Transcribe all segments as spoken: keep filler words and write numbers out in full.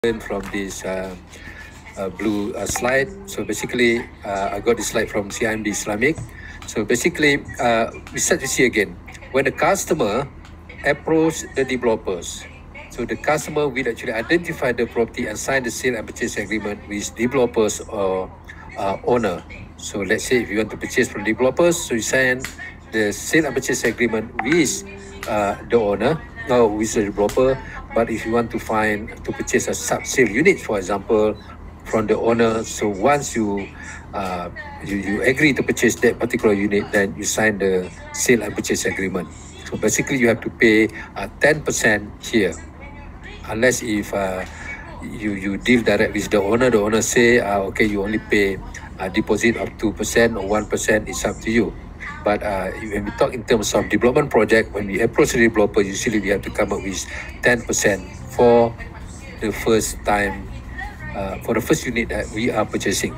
from this uh, uh, blue uh, slide. So basically, uh, I got this slide from C I M B Islamic. So basically, uh, we start to see again when the customer approach the developers. So the customer will actually identify the property and sign the sale and purchase agreement with developers or uh, owner. So let's say if you want to purchase from developers, so you sign the sale and purchase agreement with uh, the owner or with the developer. But if you want to find to purchase a sub-sale unit, for example, from the owner, so once you, uh, you you agree to purchase that particular unit, then you sign the sale and purchase agreement. So basically, you have to pay uh, ten percent here, unless if uh, you you deal direct with the owner. The owner say, uh, okay, you only pay a deposit of two percent or one percent. It's up to you. But uh, when we talk in terms of development project, when we approach the developer, usually we have to come up with ten percent for the first time, uh, for the first unit that we are purchasing.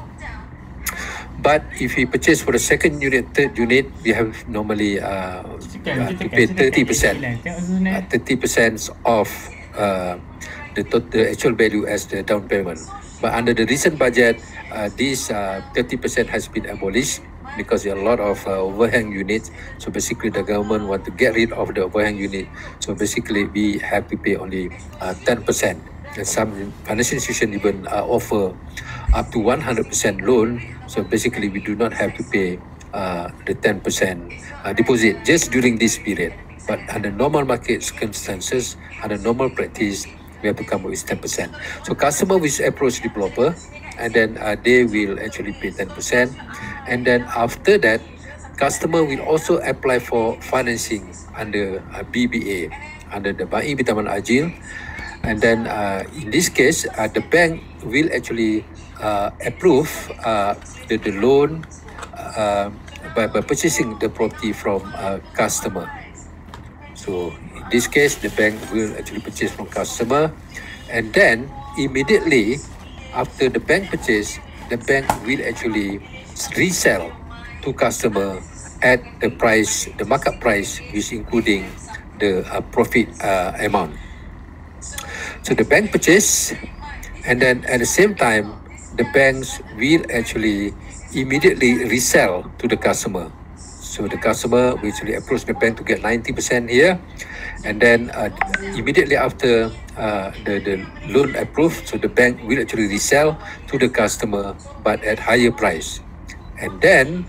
But if we purchase for the second unit, third unit, we have normally uh, uh, to pay thirty percent, uh, thirty percent of uh, the, the actual value as the down payment. But under the recent budget, uh, this uh, thirty percent has been abolished, because there are a lot of uh, overhang units. So basically the government want to get rid of the overhang unit. So basically we have to pay only uh, ten percent. And some financial institutions even uh, offer up to one hundred percent loan. So basically we do not have to pay uh, the ten percent uh, deposit just during this period. But under normal market circumstances, under normal practice, we have to come up with ten percent. So customer will approach developer, and then uh, they will actually pay ten percent. And then after that, customer will also apply for financing under uh, B B A, under the Bank Bitaman Ajil. And then uh, in this case, uh, the bank will actually uh, approve uh, the, the loan uh, by, by purchasing the property from uh, customer. So in this case, the bank will actually purchase from customer, and then immediately after the bank purchase, the bank will actually resell to customer at the price, the markup price, which including the uh, profit uh, amount. So the bank purchase, and then at the same time, the banks will actually immediately resell to the customer. So the customer will actually approach the bank to get ninety percent here, and then uh, immediately after uh, the, the loan approved, so the bank will actually resell to the customer but at higher price. And then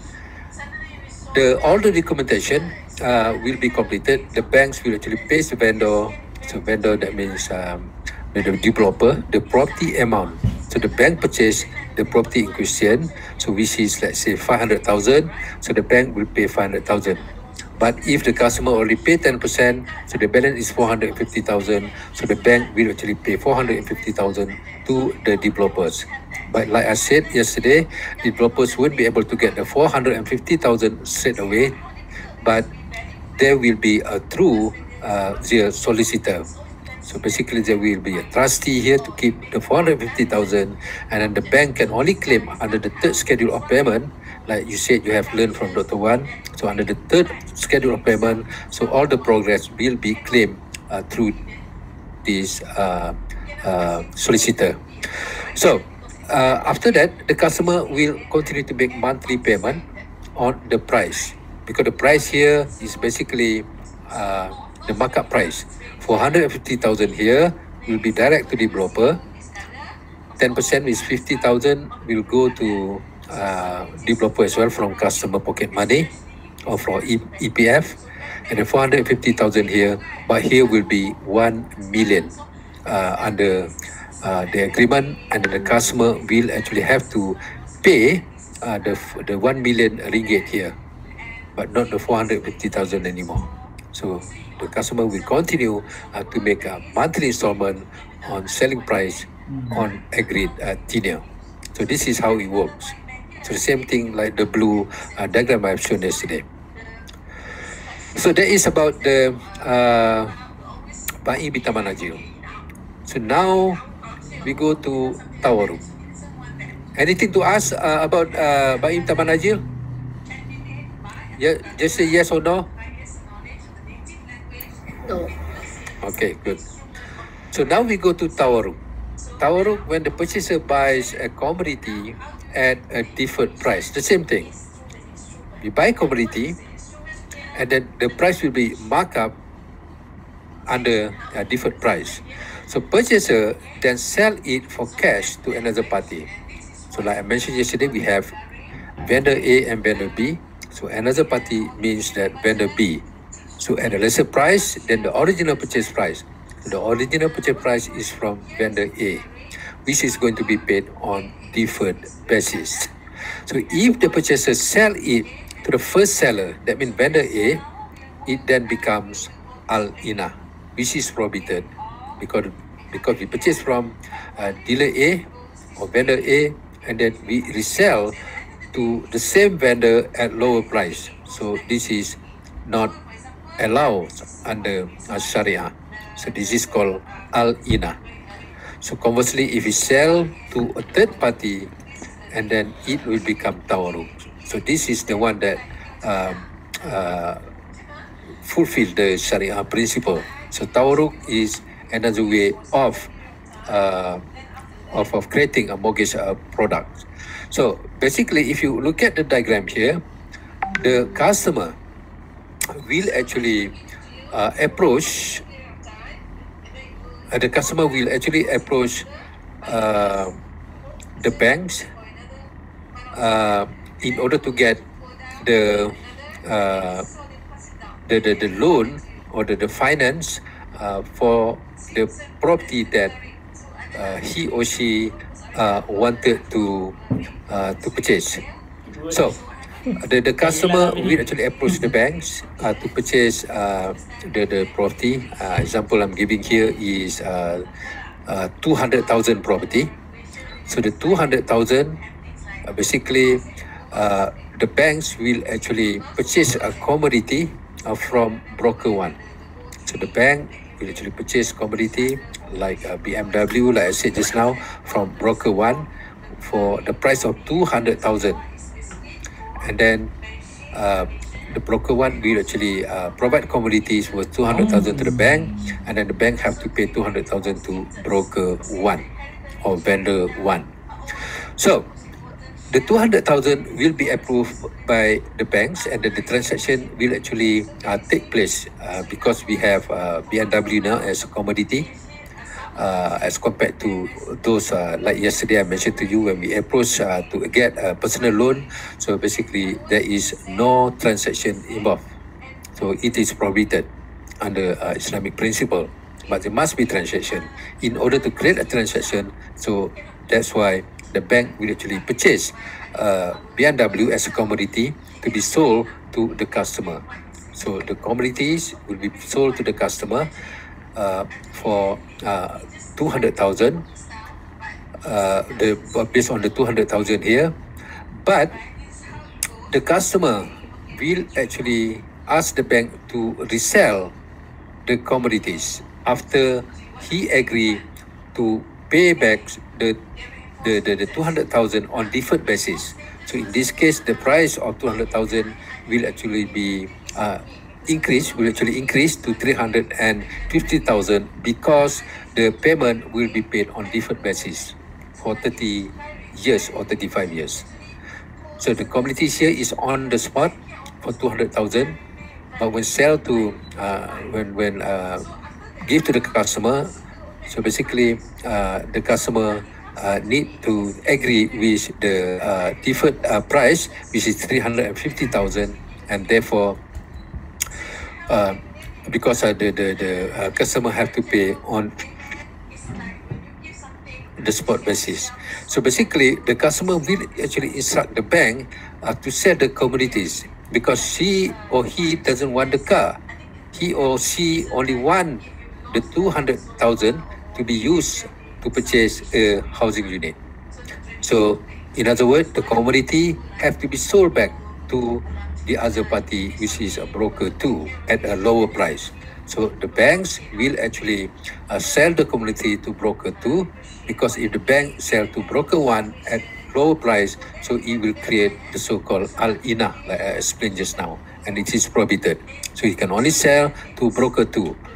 the all the documentation uh, will be completed. The banks will actually pay the vendor. So vendor, that means um, the developer, the property amount. So the bank purchase the property in question, so which is, let's say, five hundred thousand. So the bank will pay five hundred thousand. But if the customer already paid ten percent, so the balance is four hundred fifty thousand. So the bank will actually pay four hundred fifty thousand to the developers. But like I said yesterday, developers won't be able to get the four hundred fifty thousand straight away, but there will be a through uh, the solicitor. So basically there will be a trustee here to keep the four hundred fifty thousand, and then the bank can only claim under the third schedule of payment, like you said you have learned from Doctor Wan. So under the third schedule of payment, so all the progress will be claimed uh, through this uh, uh, solicitor. So uh, after that, the customer will continue to make monthly payment on the price, because the price here is basically uh, the markup price. four hundred fifty thousand here will be direct to developer. ten percent is fifty thousand will go to uh, developer as well from customer pocket money or from E P F. And the four hundred fifty thousand here, but here will be one million uh, under uh, the agreement, and then the customer will actually have to pay uh, the, the one million ringgit here, but not the four hundred fifty thousand anymore. So the customer will continue uh, to make a monthly installment on selling price on agreed uh, tenure. So this is how it works. So the same thing like the blue uh, diagram I've shown yesterday. So that is about the uh, Bank Bitaman Ajil. So now we go to Tawaru. Anything to ask uh, about uh, Bank Bitaman Ajil? Yeah, just say yes or no. No. Okay, good. So now we go to Tawaru. Tawarruk, when the purchaser buys a commodity at a deferred price, the same thing. We buy commodity, and then the price will be marked up under a deferred price. So purchaser then sell it for cash to another party. So like I mentioned yesterday, we have vendor A and vendor B. So another party means that vendor B. So at a lesser price than the original purchase price. So the original purchase price is from vendor A, which is going to be paid on deferred basis. So if the purchaser sell it to the first seller, that means vendor A, it then becomes al-ina, which is prohibited because because we purchase from uh, dealer A or vendor A, and then we resell to the same vendor at lower price. So this is not allowed under uh, Sharia. So this is called al-ina. So conversely, if we sell to a third party, and then it will become tawarruk. So this is the one that um, uh, fulfill the Sharia principle. So tawarruk is another way of uh, of, of creating a mortgage uh, product. So basically, if you look at the diagram here, the customer will actually uh, approach. Uh, the customer will actually approach uh, the banks uh, in order to get the uh, the, the the loan or the, the finance uh, for the property that uh, he or she uh, wanted to uh, to purchase. So the, the customer will actually approach the banks uh, to purchase uh, the, the property. Uh, example I'm giving here is uh, uh, two hundred thousand property. So the two hundred thousand, uh, basically uh, the banks will actually purchase a commodity uh, from broker one. So the bank will actually purchase commodity like uh, B M W, like I said just now, from broker one for the price of two hundred thousand. And then uh, the broker one will actually uh, provide commodities worth two hundred thousand to the bank, and then the bank have to pay two hundred thousand to broker one or vendor one. So the two hundred thousand will be approved by the banks, and then the transaction will actually uh, take place uh, because we have uh, B M W now as a commodity. Uh, as compared to those uh, like yesterday I mentioned to you when we approach uh, to get a personal loan. So basically there is no transaction involved. So it is prohibited under uh, Islamic principle. But there must be transaction. In order to create a transaction, so that's why the bank will actually purchase uh, B M W as a commodity to be sold to the customer. So the commodities will be sold to the customer Uh, for uh, two hundred thousand, uh, the based on the two hundred thousand here, but the customer will actually ask the bank to resell the commodities after he agree to pay back the the, the, the two hundred thousand on deferred basis. So in this case, the price of two hundred thousand will actually be uh, increase will actually increase to three hundred fifty thousand because the payment will be paid on deferred basis for thirty years or thirty-five years. So the commodities here is on the spot for two hundred thousand, but when sell to uh, when when uh, give to the customer, so basically uh, the customer uh, need to agree with the uh, deferred uh, price, which is three hundred fifty thousand, and therefore Uh, because uh, the the, the uh, customer have to pay on the spot basis. So basically, the customer will actually instruct the bank uh, to sell the commodities because she or he doesn't want the car. He or she only want the two hundred thousand to be used to purchase a housing unit. So, in other words, the commodity have to be sold back to the other party, which is a broker two, at a lower price. So the banks will actually uh, sell the commodity to broker two, because if the bank sell to broker one at lower price, so it will create the so-called al-ina, like I explained just now, and it is prohibited. So you can only sell to broker two.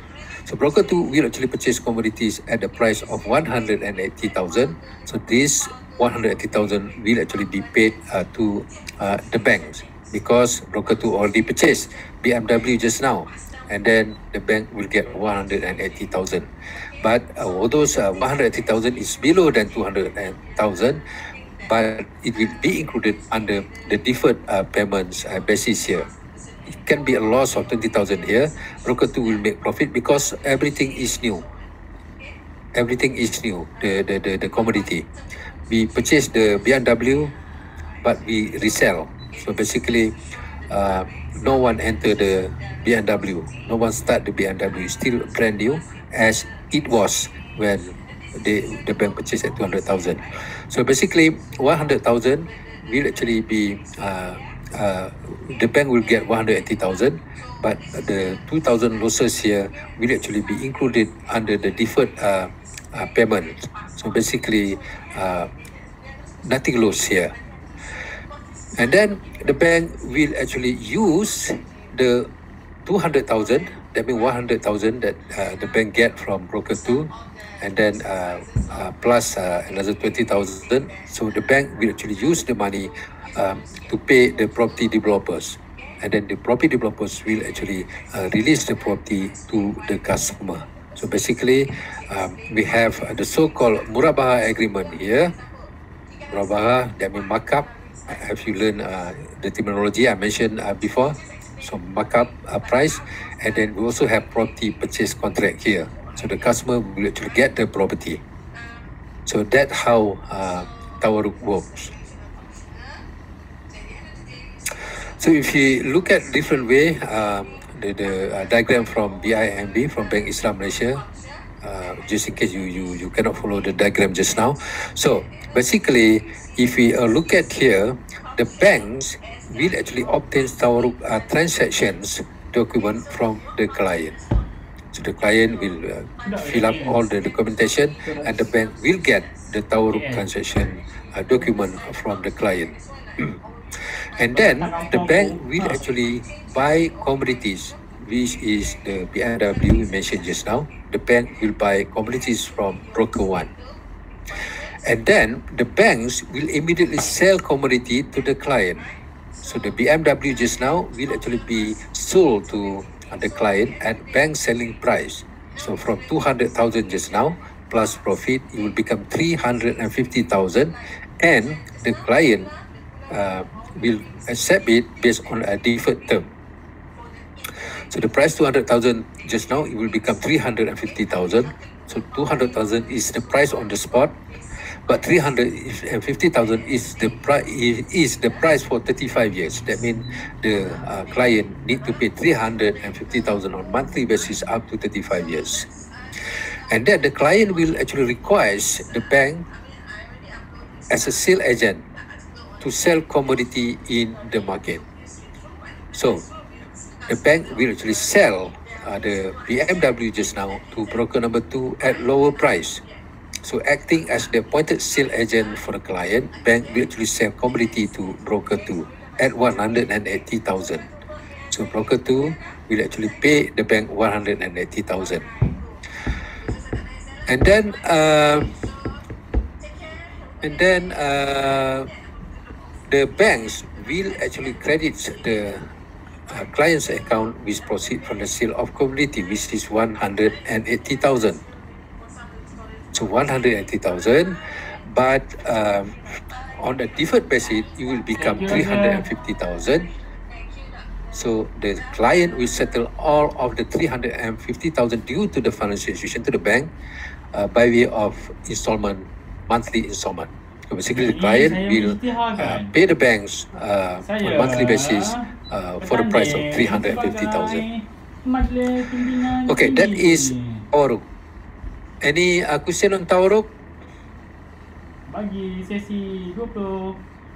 So broker two will actually purchase commodities at the price of one hundred eighty thousand. So this one hundred eighty thousand will actually be paid uh, to uh, the banks, because broker two already purchased B M W just now, and then the bank will get one hundred eighty thousand. But uh, although uh, one hundred eighty thousand is below than two hundred thousand, but it will be included under the deferred uh, payments uh, basis here. It can be a loss of twenty thousand here. Broker two will make profit because everything is new. Everything is new, the, the, the, the commodity. We purchase the B M W, but we resell. So basically, uh, no one enter the B M W. No one start the B M W. It's still brand new as it was when the, the bank purchased at two hundred thousand. So basically, one hundred thousand will actually be, uh, uh, the bank will get one hundred eighty thousand, but the two thousand losses here will actually be included under the deferred uh, uh, payment. So basically, uh, nothing lost here. And then the bank will actually use the two hundred thousand, that means one hundred thousand that uh, the bank get from broker two, and then uh, uh, plus uh, another twenty thousand. So the bank will actually use the money um, to pay the property developers, and then the property developers will actually uh, release the property to the customer. So basically, um, we have uh, the so-called Murabaha agreement here. Murabaha, that means markup. Have you learned uh, the terminology I mentioned uh, before? So markup uh, price, and then we also have property purchase contract here. So the customer will actually get the property. So that's how uh, Tawarruk works. So if you look at different way, um, the, the uh, diagram from B I M B, from Bank Islam Malaysia, uh, just in case you, you, you cannot follow the diagram just now. So basically, if we uh, look at here, the banks will actually obtain Tawarruk uh, transactions document from the client. So the client will uh, fill up all the documentation, and the bank will get the Tawarruk transaction uh, document from the client. And then the bank will actually buy commodities, which is the B M W we mentioned just now. The bank will buy commodities from broker one. And then the banks will immediately sell commodity to the client. So the B M W just now will actually be sold to the client at bank selling price. So from two hundred thousand just now plus profit, it will become three hundred fifty thousand, and the client uh, will accept it based on a deferred term. So the price two hundred thousand just now, it will become three hundred fifty thousand. So two hundred thousand is the price on the spot, but three hundred fifty thousand is the price is the price for thirty-five years. That means the uh, client need to pay three hundred fifty thousand on monthly basis up to thirty-five years. And then the client will actually requires the bank as a sale agent to sell commodity in the market. So the bank will actually sell uh, the B M W just now to broker number two at lower price. So acting as the appointed sale agent for the client, bank will actually sell commodity to broker two at one hundred eighty thousand. So broker two will actually pay the bank one hundred eighty thousand. And then, uh, and then uh, the banks will actually credit the uh, client's account with proceed from the sale of commodity, which is one hundred eighty thousand. So one hundred eighty thousand, but um, on a deferred basis, it will become three hundred fifty thousand. So the client will settle all of the three hundred fifty thousand due to the financial institution, to the bank, uh, by way of installment, monthly installment. So basically, the client will uh, pay the banks uh, on a monthly basis uh, for the price of three hundred fifty thousand. Okay, that is Tawarruk. Any uh, question on Tawarruk? Bagi sesi dua puluh.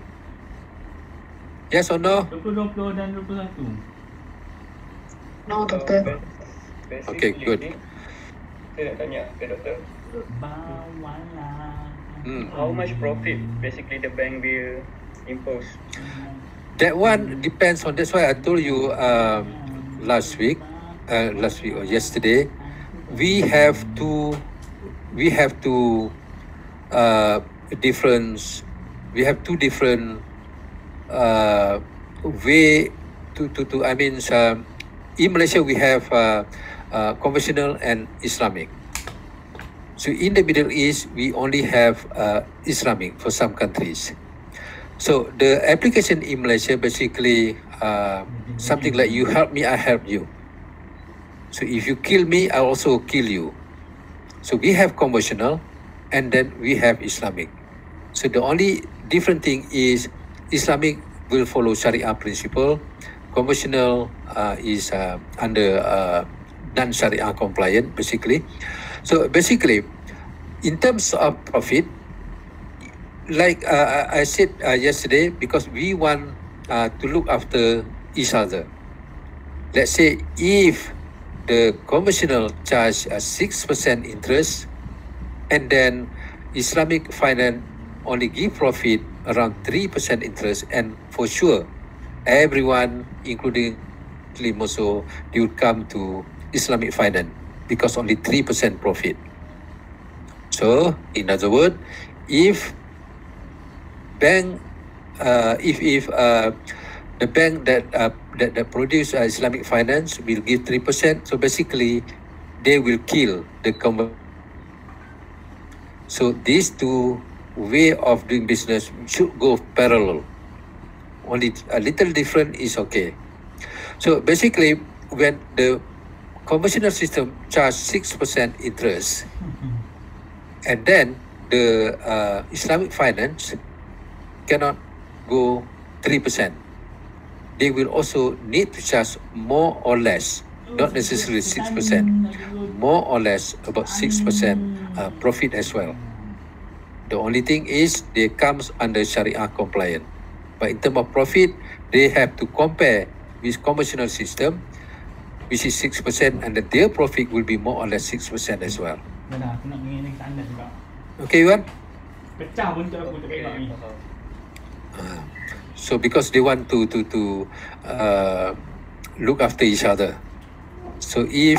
Yes or no? dua puluh, dua puluh dan dua puluh satu. No, doktor. Okay, good. Saya nak tanya ke doktor, Bawalah. Hmm. how much profit basically the bank will impose? That one depends on, that's why I told you um, last week, uh, last week or yesterday, we have to we have to uh, different we have two different uh, way to to, to I mean um, in Malaysia we have uh, uh, conventional and Islamic. So in the Middle East we only have uh, Islamic for some countries. So the application in Malaysia basically uh, something like you help me, I help you. So if you kill me, I also kill you. So we have conventional and then we have Islamic. So the only different thing is Islamic will follow Sharia principle. Conventional uh, is uh, under uh, non-Sharia compliant basically. So basically, in terms of profit, like uh, I said uh, yesterday, because we want uh, to look after each other. Let's say if the conventional charge a six percent interest, and then Islamic finance only give profit around three percent interest, and for sure, everyone, including Muslim also, they would come to Islamic finance because only three percent profit. So, in other words, if bank, uh, if if uh, the bank that uh, that, that produce uh, Islamic finance will give three percent, so basically they will kill the conventional. So these two way of doing business should go parallel. Only a little different is okay. So basically, when the conventional system charge six percent interest, and then the uh, Islamic finance cannot go three percent. They will also need to charge more or less, not necessarily six percent, more or less about six percent uh, profit as well. The only thing is they comes under Sharia compliant. But in terms of profit, they have to compare with conventional system, which is six percent, and then their profit will be more or less six percent as well. Benar, aku nak mengenai standard juga. Okay, Yuan? Pecah pun tak aku tak elak ni. Uh, so because they want to to to uh, look after each other. So if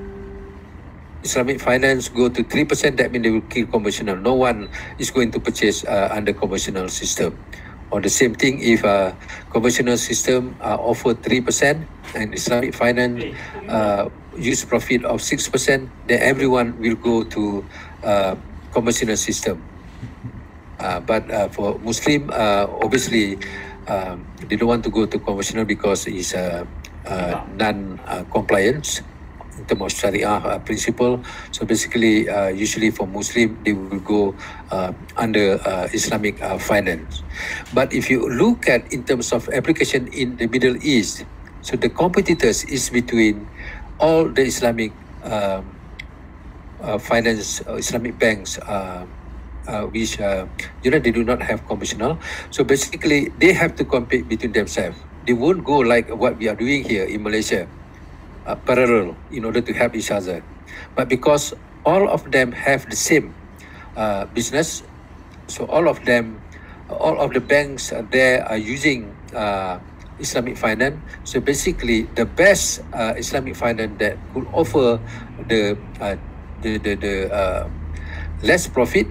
Islamic finance go to three percent, that means they will kill conventional. No one is going to purchase uh, under conventional system. Or the same thing, if uh, conventional system uh, offer three percent and Islamic finance uh, use profit of six percent, then everyone will go to uh, conventional system. Uh, but uh, for Muslim, uh, obviously, um, they don't want to go to conventional because it's uh, uh, non-compliance in terms of Sharia uh, principle. So basically, uh, usually for Muslim, they will go uh, under uh, Islamic uh, finance. But if you look at in terms of application in the Middle East, so the competitors is between all the Islamic um, uh, finance, uh, Islamic banks, uh, uh, which uh, you know they do not have conventional. So basically, they have to compete between themselves. They won't go like what we are doing here in Malaysia. Uh, parallel in order to help each other, but because all of them have the same uh, business, so all of them, all of the banks uh, there are using uh, Islamic finance. So basically, the best uh, Islamic finance that could offer the uh, the the, the uh, less profit.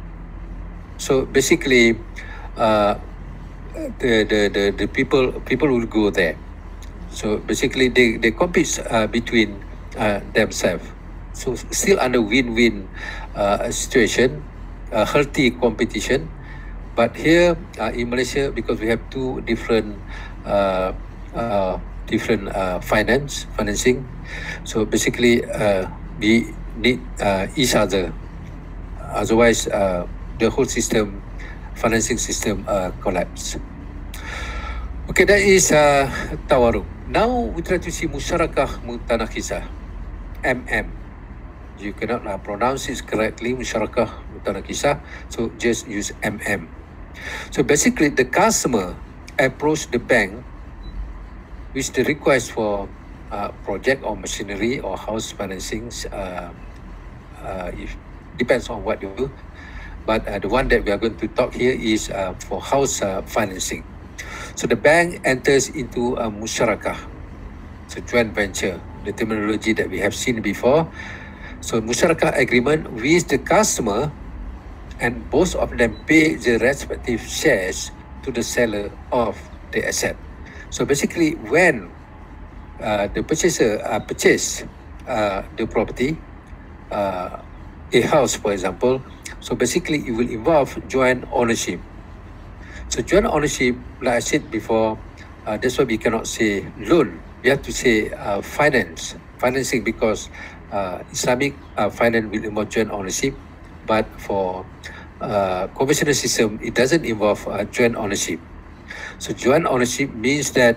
So basically, uh, the, the the the people people will go there. So basically, they, they compete uh, between uh, themselves. So still under win-win uh, situation, uh, healthy competition. But here uh, in Malaysia, because we have two different uh, uh, different uh, finance financing, so basically uh, we need uh, each other. Otherwise, uh, the whole system, financing system, uh, collapse. Okay, that is uh, Tawaruk. Now we try to see Musyarakah Mutanakisah, M M. You cannot uh, pronounce it correctly, Musyarakah Mutanakisah, so just use M M. So basically, the customer approach the bank with the request for uh, project or machinery or house financing. Uh, uh, if depends on what you do, but uh, the one that we are going to talk here is uh, for house uh, financing. So the bank enters into a musyarakah, so joint venture, the terminology that we have seen before. So musyarakah agreement with the customer, and both of them pay the respective shares to the seller of the asset. So basically, when uh, the purchaser uh, purchase uh, the property, uh, a house, for example, so basically it will involve joint ownership. So joint ownership, like I said before, uh, that's why we cannot say loan. We have to say uh, finance, financing, because uh, Islamic uh, finance will involve joint ownership, but for uh, conventional system, it doesn't involve uh, joint ownership. So joint ownership means that,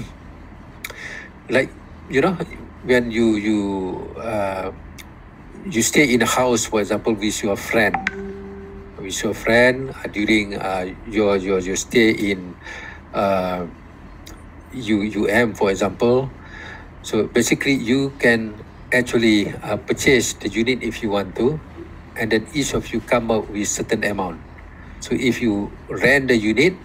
like, you know, when you you uh, you stay in a house, for example, with your friend, with your friend uh, during uh, your your your stay in uh, U UM, for example. So basically, you can actually uh, purchase the unit if you want to, and then each of you come up with certain amount. So if you rent the unit,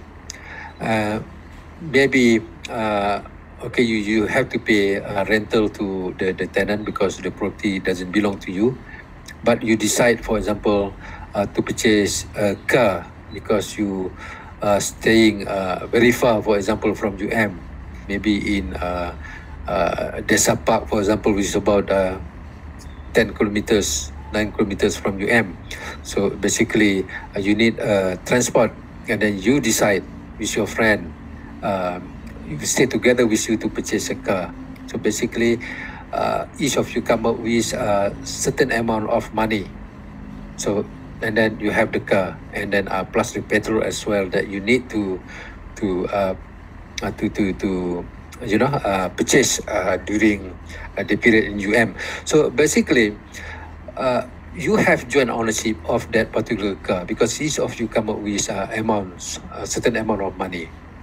uh, maybe uh, okay, you, you have to pay uh, rental to the, the tenant because the property doesn't belong to you. But you decide, for example, uh, to purchase a car because you are staying uh, very far, for example, from U M, maybe in uh, uh, Desa Park, for example, which is about uh, ten kilometers, nine kilometers from U M. So basically, uh, you need uh, transport, and then you decide with your friend, uh, you stay together with you to purchase a car. So basically, uh, each of you come up with a certain amount of money. So, and then you have the car, and then uh, plus the petrol as well that you need to to uh, uh, to to to you know uh, purchase uh, during uh, the period in U M. So basically, uh, you have joint ownership of that particular car because each of you come up with uh, amounts, a certain amount of money.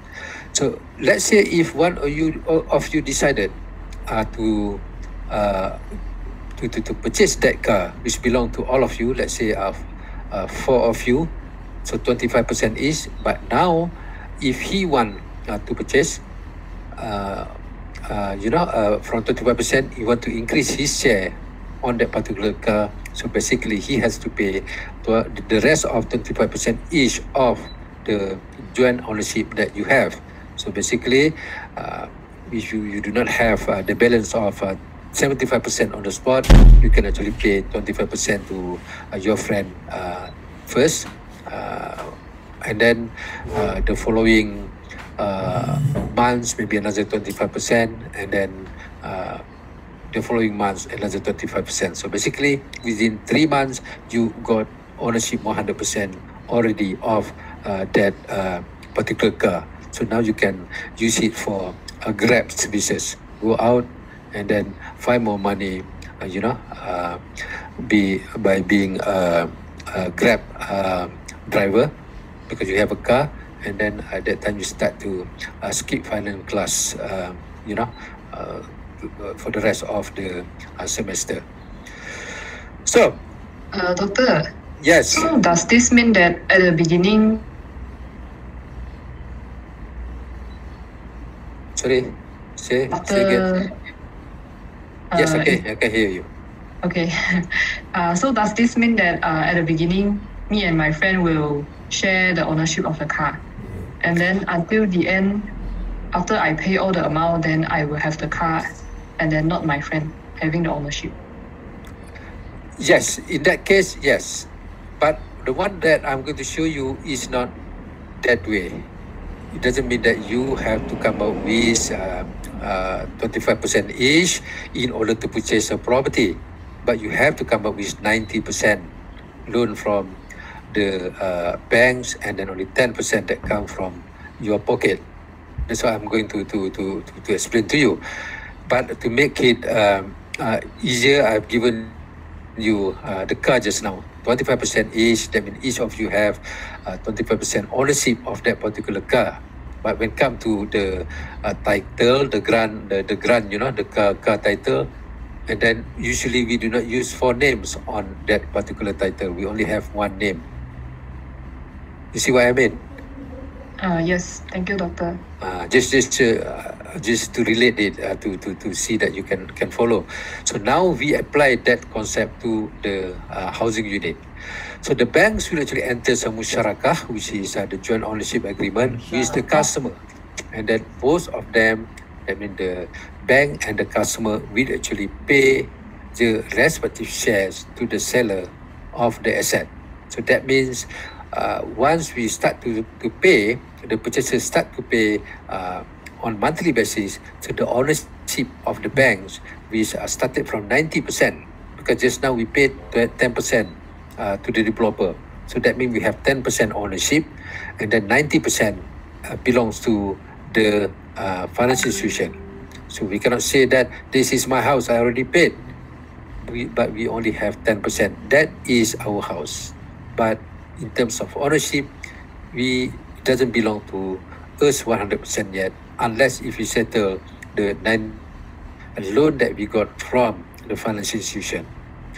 So let's say if one of you of you decided uh, to, uh, to to to purchase that car which belong to all of you, let's say uh, uh, four of you, so twenty-five percent each. But now, if he want uh, to purchase, uh, uh, you know, uh, from twenty-five percent, he want to increase his share on that particular car. So basically, he has to pay to the rest of twenty-five percent each of the joint ownership that you have. So basically, uh, if you, you do not have uh, the balance of uh, seventy-five percent on the spot, you can actually pay twenty-five percent to uh, your friend uh, first, uh, and then uh, the following uh, months maybe another twenty-five percent, and then uh, the following months another twenty-five percent. So basically, within three months, you got ownership one hundred percent already of uh, that uh, particular car. So now you can use it for a Grab services. Go out and then find more money, uh, you know, uh, be by being a, a Grab uh, driver because you have a car, and then at that time you start to uh, skip finance class, uh, you know, uh, for the rest of the uh, semester. So, Uh, doctor, yes. so does this mean that at the beginning, Sorry, say, say after, again. Yes, uh, okay, I can hear you. okay, uh, so does this mean that uh, at the beginning, me and my friend will share the ownership of the car, and then until the end, after I pay all the amount, then I will have the car, and then not my friend having the ownership? Yes, in that case, yes. But the one that I'm going to show you is not that way. It doesn't mean that you have to come up with uh, uh, twenty-five percent each in order to purchase a property. But you have to come up with ninety percent loan from the uh, banks, and then only ten percent that come from your pocket. That's what I'm going to, to, to, to, to explain to you. But to make it um, uh, easier, I've given you uh, the car just now, twenty-five percent each. That means each of you have uh, twenty-five percent ownership of that particular car. But when come to the uh, title, the grant, the, the grant, you know, the car, car title, and then usually we do not use four names on that particular title. We only have one name. You see what I mean? Uh, yes, thank you, doctor. Uh, just just uh, just to relate it uh, to, to to see that you can can follow. So now we apply that concept to the uh, housing unit. So the banks will actually enter some musyarakah, which is uh, the joint ownership agreement with the customer, and then both of them, I mean the bank and the customer, will actually pay the respective shares to the seller of the asset. So that means uh, once we start to, to pay, the purchasers start to pay uh, on monthly basis. So the ownership of the banks, which uh, started from ninety percent, because just now we paid ten percent uh, to the developer. So that means we have ten percent ownership, and then ninety percent uh, belongs to the uh, financial institution. So we cannot say that this is my house, I already paid. We, but we only have ten percent. That is our house. But in terms of ownership, we it doesn't belong to us one hundred percent yet, unless if we settle the nine loan that we got from the financial institution.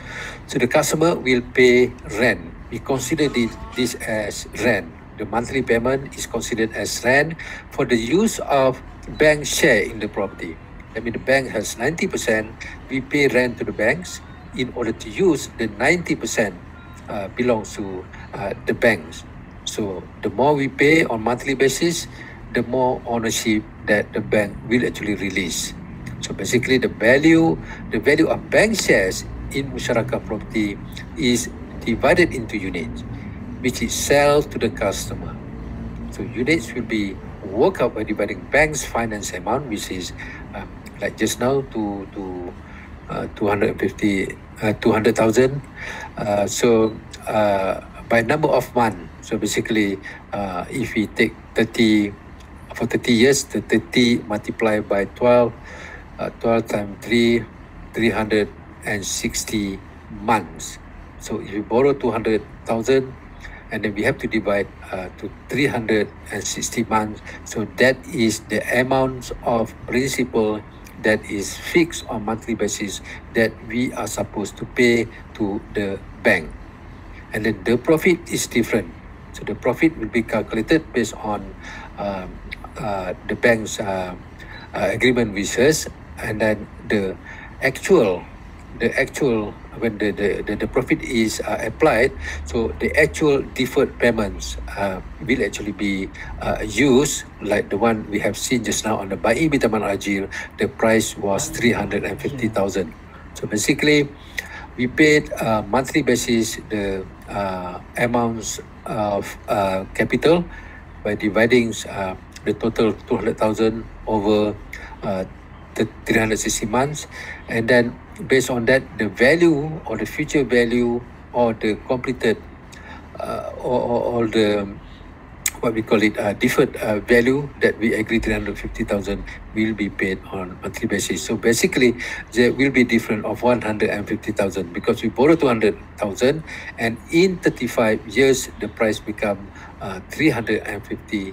So the customer will pay rent. We consider this, this as rent. The monthly payment is considered as rent for the use of bank share in the property. I mean, the bank has ninety percent, we pay rent to the banks in order to use the ninety percent uh, belongs to uh, the banks. So the more we pay on monthly basis, the more ownership that the bank will actually release. So basically the value, the value of bank shares in musyarakah property is divided into units, which is sold to the customer. So units will be worked out by dividing bank's finance amount, which is uh, like just now to to uh, two hundred fifty, uh, two hundred thousand. Uh, so uh, by number of months. So basically, uh, if we take thirty for thirty years, the thirty multiplied by twelve, uh, twelve times three, three hundred sixty months. So if you borrow two hundred thousand, and then we have to divide uh, to three hundred sixty months. So that is the amount of principal that is fixed on monthly basis that we are supposed to pay to the bank. And then the profit is different. So the profit will be calculated based on uh, uh, the bank's uh, uh, agreement with us, and then the actual, the actual when the, the, the, the profit is uh, applied, so the actual deferred payments uh, will actually be uh, used, like the one we have seen just now on the Bai Bitaman Ajil, the price was three hundred fifty thousand. So basically, we paid uh, monthly basis the uh, amounts of uh, capital by dividing uh, the total two hundred thousand over uh, the three hundred sixty months, and then based on that, the value or the future value or the completed uh, or, or, or the what we call it uh, deferred uh, value that we agree three hundred fifty thousand will be paid on monthly basis. So basically, there will be difference of one hundred fifty thousand because we borrow two hundred thousand, and in thirty-five years the price become uh, three hundred fifty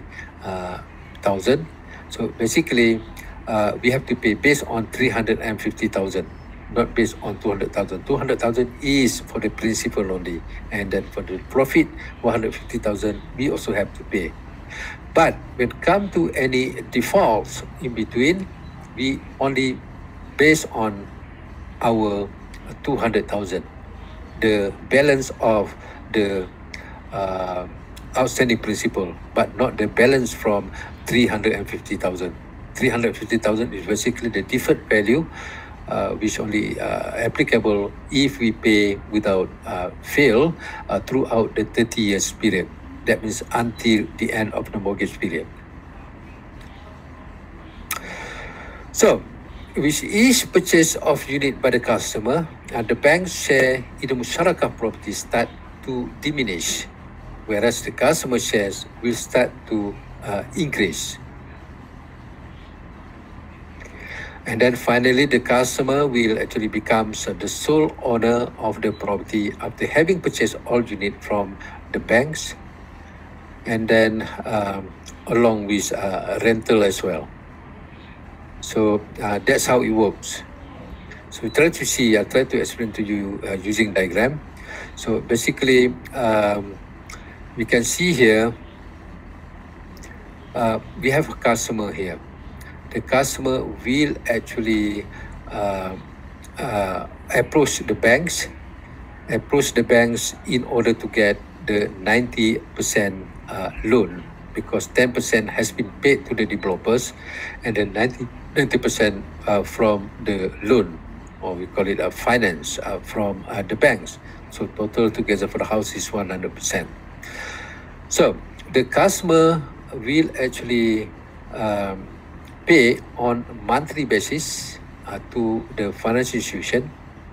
thousand. So basically, uh, we have to pay based on three hundred fifty thousand. Not based on two hundred thousand. two hundred thousand is for the principal only, and then for the profit, one hundred fifty thousand we also have to pay. But when it comes to any defaults in between, we only based on our two hundred thousand, the balance of the uh, outstanding principal, but not the balance from three hundred fifty thousand. three hundred fifty thousand is basically the deferred value, Uh, which only uh, applicable if we pay without uh, fail uh, throughout the thirty years period. That means until the end of the mortgage period. So, with each purchase of unit by the customer, uh, the bank's share in the musyarakah property start to diminish, whereas the customer shares will start to uh, increase. And then finally, the customer will actually become the sole owner of the property after having purchased all units from the banks, and then um, along with uh, rental as well. So uh, that's how it works. So try to see, I'll try to explain to you uh, using diagram. So basically, um, we can see here uh, we have a customer here. The customer will actually uh, uh, approach the banks, approach the banks in order to get the ninety percent uh, loan, because ten percent has been paid to the developers, and then ninety percent uh, from the loan, or we call it a finance uh, from uh, the banks. So total together for the house is one hundred percent. So the customer will actually um, pay on monthly basis uh, to the financial institution.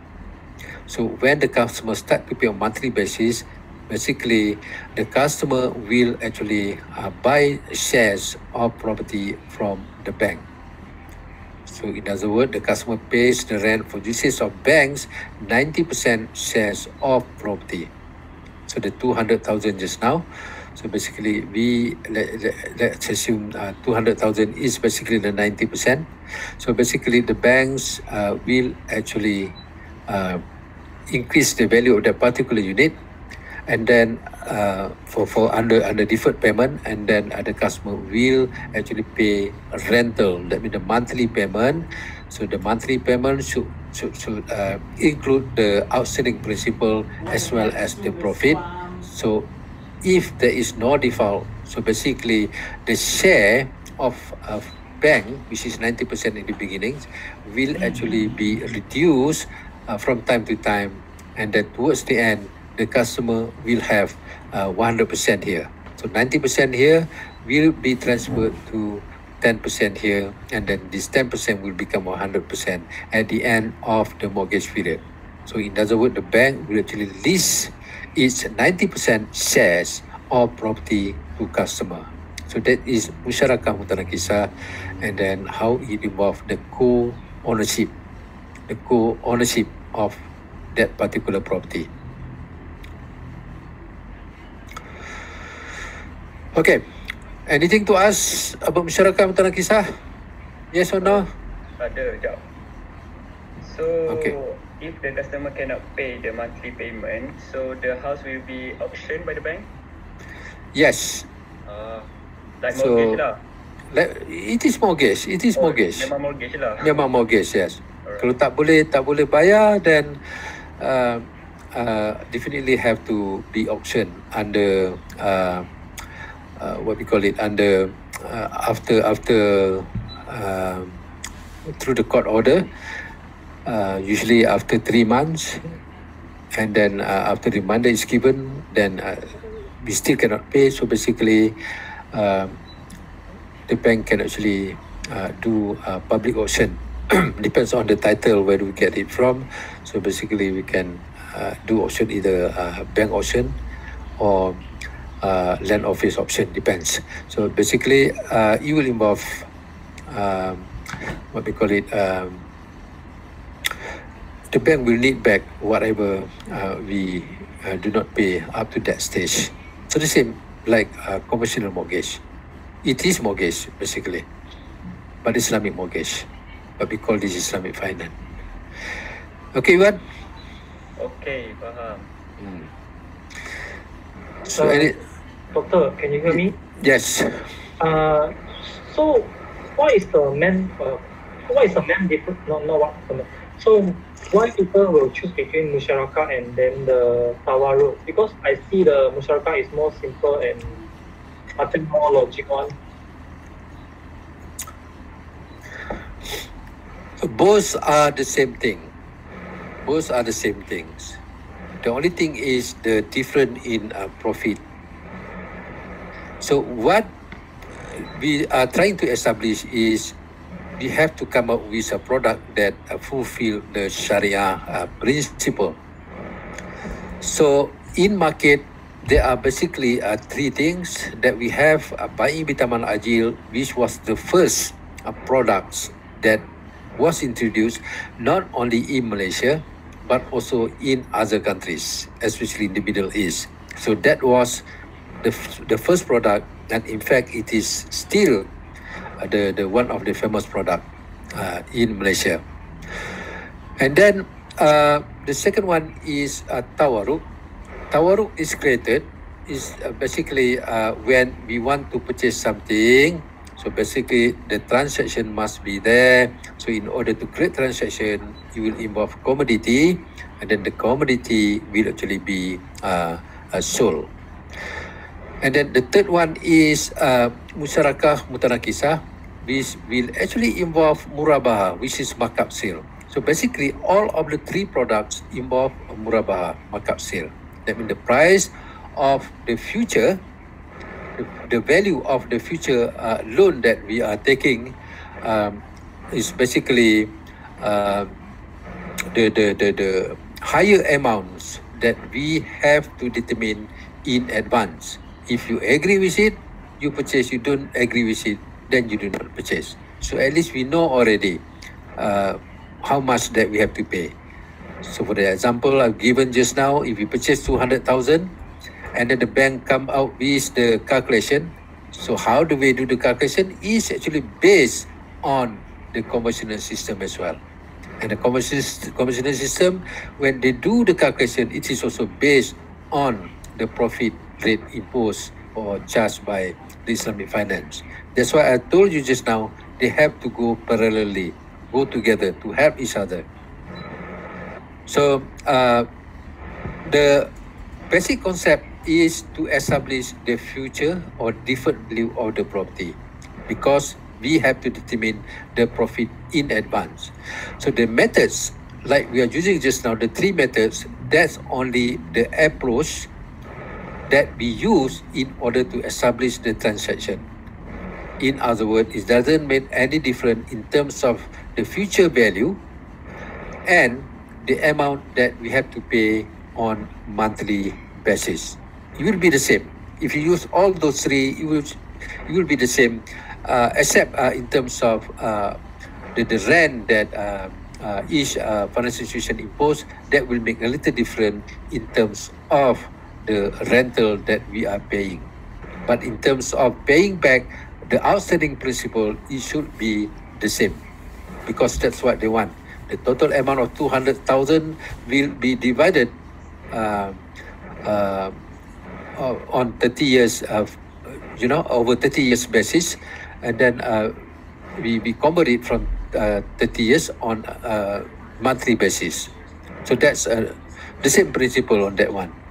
So when the customer start to pay on monthly basis, basically the customer will actually uh, buy shares of property from the bank. So in other words, the customer pays the rent for usage of banks ninety percent shares of property. So the two hundred thousand just now. So basically, we let, let, let's assume uh, two hundred thousand is basically the ninety percent. So basically, the banks uh, will actually uh, increase the value of that particular unit, and then uh, for for under under deferred payment, and then uh, the customer will actually pay a rental. That means the monthly payment. So the monthly payment should should, should uh, include the outstanding principal as well as the profit. So if there is no default, so basically the share of a bank, which is ninety percent in the beginning, will actually be reduced uh, from time to time, and then towards the end, the customer will have uh, one hundred percent here. So ninety percent here will be transferred to ten percent here, and then this ten percent will become one hundred percent at the end of the mortgage period. So in other words, the bank will actually lease its ninety percent shares of property to customer. So that is Musyarakah Mutanakisah, and then how it involves the co-ownership, the co-ownership of that particular property. Okay, anything to ask about Musyarakah Mutanakisah? Yes or no? Ada, jap. So, Okay. if the customer cannot pay the monthly payment, so the house will be auctioned by the bank? Yes. Uh, like So, mortgage lah. Like, it is mortgage. It is Oh, mortgage. Memang mortgage lah. Memang mortgage, yes. Alright. Kalau tak boleh tak boleh bayar, then uh, uh, definitely have to be auctioned under uh, uh, what we call it under uh, after after uh, through the court order. Uh, usually after three months, and then uh, after the mandate is given, then uh, we still cannot pay. So basically, uh, the bank can actually uh, do uh, public auction. Depends on the title where do we get it from. So basically, we can uh, do auction, either uh, bank auction or uh, land office auction. Depends. So basically, uh, it will involve um, what we call it. Um, the bank will need back whatever uh, we uh, do not pay up to that stage. So the same like uh, conventional mortgage. It is mortgage basically, but Islamic mortgage. But we call this Islamic finance. Okay, Iwan? Okay, faham. Hmm. So, Uh, any, Doctor, can you hear me? yes. Uh, so what is the main, uh, what is the main difference? No, no, what? So why people will choose between Musyarakah and then the Tawarruk? Because I see the Musyarakah is more simple and I think more logic one. Both are the same thing. Both are the same things. The only thing is the difference in uh, profit. So what we are trying to establish is we have to come up with a product that uh, fulfill the Sharia uh, principle. So in market, there are basically uh, three things that we have. Uh, Bai Bitaman Ajil, which was the first uh, products that was introduced not only in Malaysia, but also in other countries, especially in the Middle East. So that was the, f- the first product, and in fact it is still uh, the, the one of the famous product uh, in Malaysia. And then uh, the second one is uh, Tawarruk. Tawarruk is created is uh, basically uh, when we want to purchase something. So basically, the transaction must be there. So in order to create transaction, you will involve commodity, and then the commodity will actually be uh, uh, sold. And then the third one is uh, musyarakah mutanakisah, which will actually involve murabaha, which is markup sale. So basically, all of the three products involve murabaha, markup sale. That means the price of the future, the, the value of the future uh, loan that we are taking um, is basically uh, the, the, the, the higher amounts that we have to determine in advance. If you agree with it, you purchase. You don't agree with it, then you do not purchase. So at least we know already uh, how much that we have to pay. So for the example I've given just now, if you purchase two hundred thousand, and then the bank come out with the calculation. So how do we do the calculation? Is actually based on the conventional system as well. And the conventional conventional system, when they do the calculation, it is also based on the profit rate imposed or charged by the Islamic finance. That's why I told you just now, they have to go parallelly, go together to help each other. So uh, the basic concept is to establish the future or deferred value of the property, because we have to determine the profit in advance. So the methods, like we are using just now, the three methods, that's only the approach that we use in order to establish the transaction. In other words, it doesn't make any difference in terms of the future value and the amount that we have to pay on monthly basis. It will be the same. If you use all those three, it will, it will be the same, uh, except uh, in terms of uh, the, the rent that uh, uh, each uh, financial institution impose, that will make a little different in terms of the rental that we are paying. But in terms of paying back the outstanding principal, it should be the same, because that's what they want. The total amount of two hundred thousand will be divided uh, uh, on thirty years of, you know, over thirty years basis, and then uh, we, we convert it from uh, thirty years on a monthly basis. So that's uh, the same principle on that one.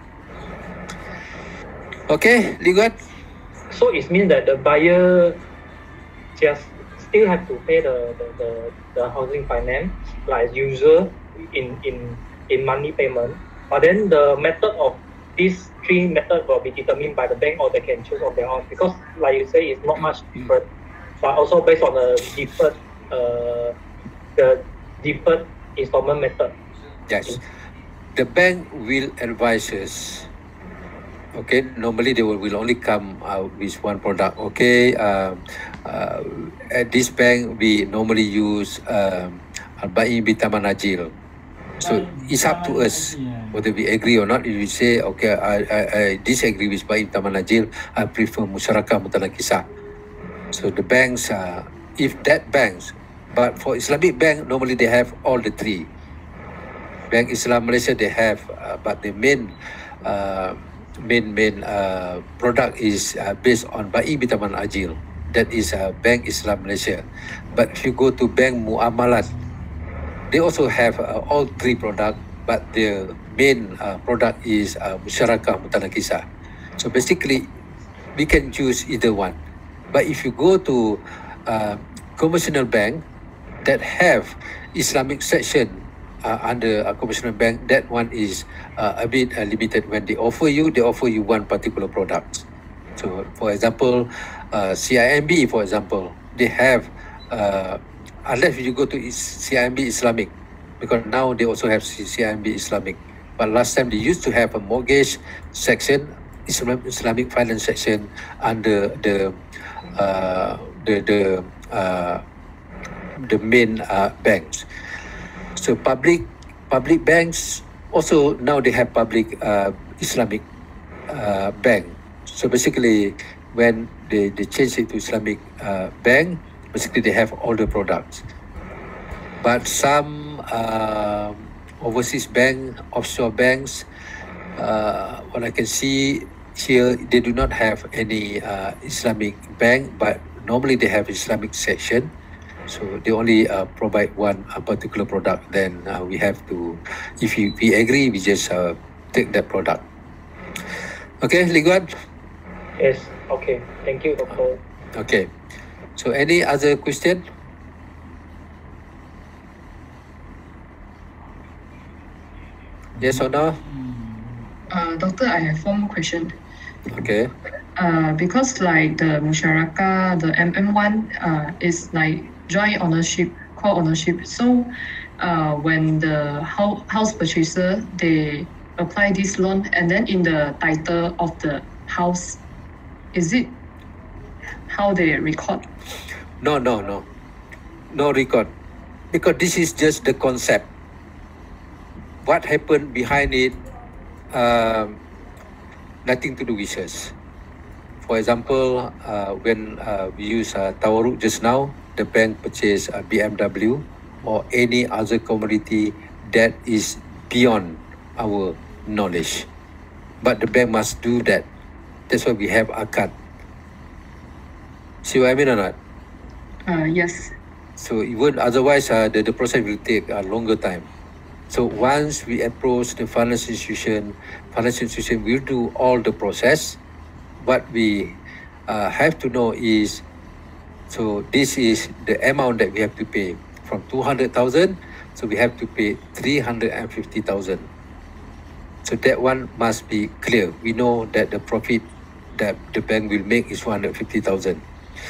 Okay, Ligat? So it means that the buyer just still have to pay the, the, the, the housing finance like usual in, in, in monthly payment, but then the method of these three methods will be determined by the bank, or they can choose on their own, because like you say, it's not much different, but also based on the deferred uh, the deferred installment method. Yes, the bank will advise us. Okay, normally they will, will only come out with one product. Okay, uh, uh, at this bank we normally use um, Al-Ba'i Bitaman Ajil. So it's up to us whether we agree or not. If you say, okay, I, I, I disagree with Ba'i Bitaman Ajil, I prefer Musyarakah Mutanakisah. So the banks, uh, if that banks, but for Islamic bank, normally they have all the three. Bank Islam Malaysia, they have, uh, but the main uh, main main uh, product is uh, based on Ba'i Bitaman Ajil. That is uh, Bank Islam Malaysia. But if you go to Bank Muamalat, they also have uh, all three products, but the main uh, product is uh, Musyarakah Mutanakisah. So basically, we can choose either one. But if you go to uh, conventional bank that have Islamic section Uh, under a conventional bank, that one is uh, a bit uh, limited. When they offer you, they offer you one particular product. So, for example, uh, C I M B, for example, they have, uh, unless you go to C I M B Islamic, because now they also have C I M B Islamic. But last time they used to have a mortgage section, Islam, Islamic finance section under the uh, the the uh, the main uh, banks. So public public banks also now they have public uh, Islamic uh, bank. So basically, when they, they change it to Islamic uh, bank, basically they have all the products. But some uh, overseas bank, offshore banks, uh, what I can see, here they do not have any uh, Islamic bank, but normally they have Islamic section. So they only uh, provide one uh, particular product. Then uh, we have to, if you, we agree, we just uh, take that product. Okay, Liguan? Yes. Okay. Thank you, Doctor. Okay. So any other question? Yes or no? Uh, doctor, I have one more question. Okay. Uh, because like the Musharaka, the M M one uh, is like joint ownership, co-ownership. So uh, when the hou- house purchaser, they apply this loan, and then in the title of the house, is it how they record? No, no, no. No record. Because this is just the concept. What happened behind it, um, nothing to do with us. For example, uh, when uh, we use uh, Tawarruk just now, the bank purchased a B M W or any other commodity that is beyond our knowledge. But the bank must do that. That's why we have akad. See what I mean or not? Uh, yes. So even otherwise, uh, the, the process will take a longer time. So once we approach the financial institution, financial institution will do all the process. What we uh, have to know is, so this is the amount that we have to pay from two hundred thousand. So we have to pay three hundred fifty thousand. So that one must be clear. We know that the profit that the bank will make is one hundred fifty thousand.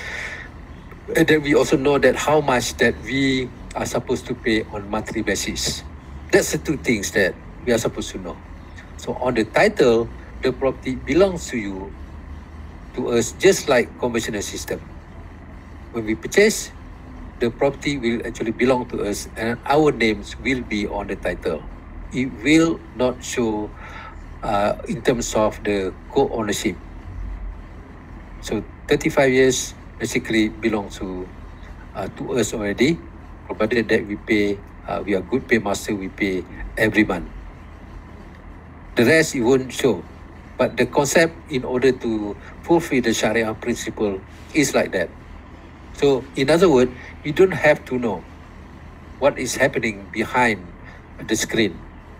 And then we also know that how much that we are supposed to pay on monthly basis. That's the two things that we are supposed to know. So on the title, the property belongs to you, to us, just like conventional system. When we purchase, the property will actually belong to us and our names will be on the title. It will not show uh, in terms of the co-ownership. So thirty-five years basically belongs to uh, to us already, provided that we pay, uh, we are good paymaster, we pay every month. The rest it won't show. But the concept, in order to fulfill the Sharia principle, is like that. So in other words, you don't have to know what is happening behind the screen.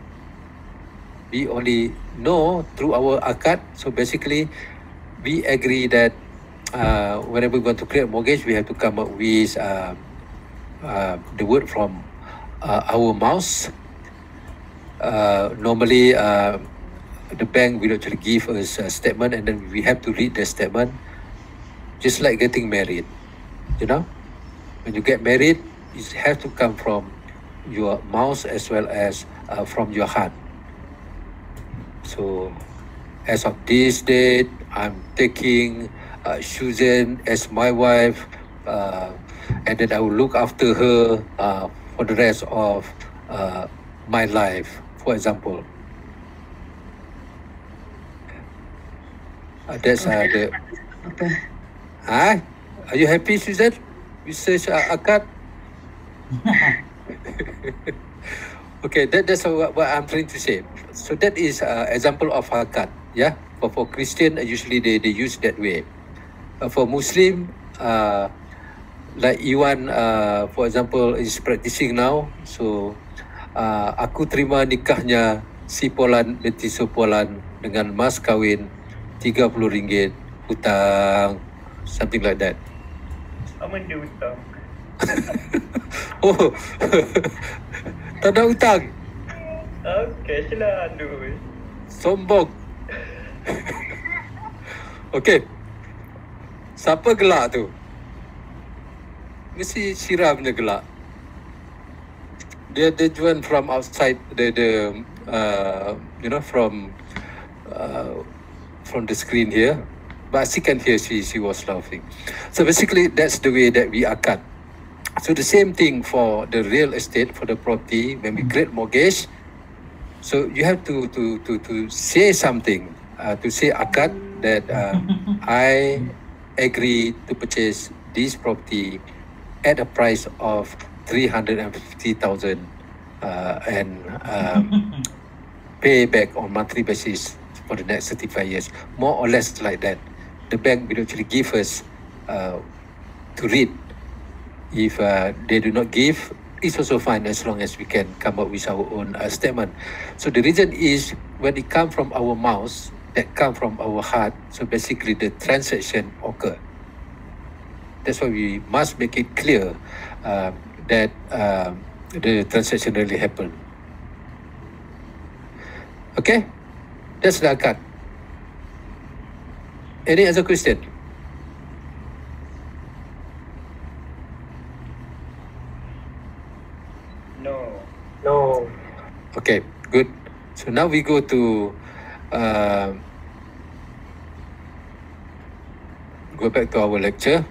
We only know through our akad. So basically, we agree that uh, whenever we want to create a mortgage, we have to come up with uh, uh, the word from uh, our mouse. Uh, normally, uh, the bank will actually give us a statement, and then we have to read the statement, just like getting married. You know, when you get married, it has to come from your mouth as well as uh, from your heart. So, as of this date, I'm taking uh, Susan as my wife, uh, and then I will look after her uh, for the rest of uh, my life, for example. Uh, that's uh, the. Okay. Huh? Are you happy, Susan? Research uh, akad? Okay, that, that's what, what I'm trying to say. So that is uh, example of akad. Yeah, for for Christian, uh, usually they, they use that way. Uh, for Muslim, uh, like Iwan, uh, for example, is practicing now. So uh, aku terima nikahnya si Polan binti Polan dengan mas kawin tiga puluh ringgit hutang, something like that. Aman dia hutang. Oh, tak ada hutang. Oh, cash lah, aduh. Sombong. Okay. Siapa gelak tu? Mesti Syirah punya gelak. Dia dia join from outside the the uh, you know from uh, from the screen here. But she can hear she she was laughing. So basically that's the way that we akad. So the same thing for the real estate, for the property, when we create mortgage. So you have to to to to say something, uh, to say akad that uh, I agree to purchase this property at a price of three hundred fifty thousand uh, and um, pay back on monthly basis for the next thirty-five years, more or less like that. The bank will actually give us uh, to read. If uh, they do not give, it's also fine as long as we can come up with our own uh, statement. So the reason is when it comes from our mouth, that come from our heart, so basically the transaction occur. That's why we must make it clear uh, that uh, the transaction really happened. Okay, that's the akad. Any other question? No. No. Okay, good. So now we go to uh, go back to our lecture.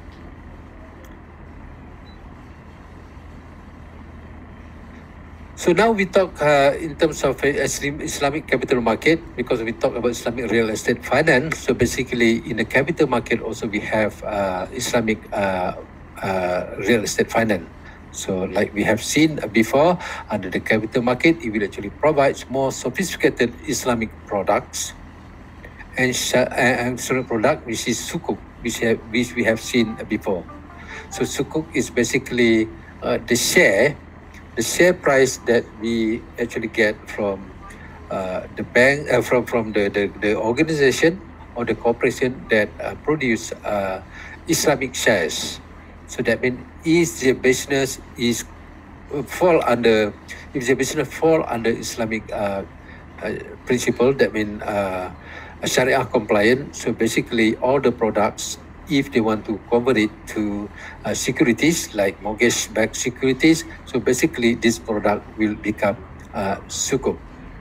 So now we talk uh, in terms of uh, Islamic capital market, because we talk about Islamic real estate finance. So basically in the capital market also we have uh, Islamic uh, uh, real estate finance. So like we have seen before, under the capital market, it will actually provide more sophisticated Islamic products and and certain product which is sukuk, which, have, which we have seen before. So sukuk is basically uh, the share the share price that we actually get from uh, the bank, uh, from from the, the, the organization or the corporation that uh, produce uh, Islamic shares. So that means is the business is uh, fall under if the business fall under Islamic uh, uh, principle, that means uh, Sharia compliant. So basically all the products, if they want to convert it to uh, securities like mortgage-backed securities, so basically this product will become uh, sukuk.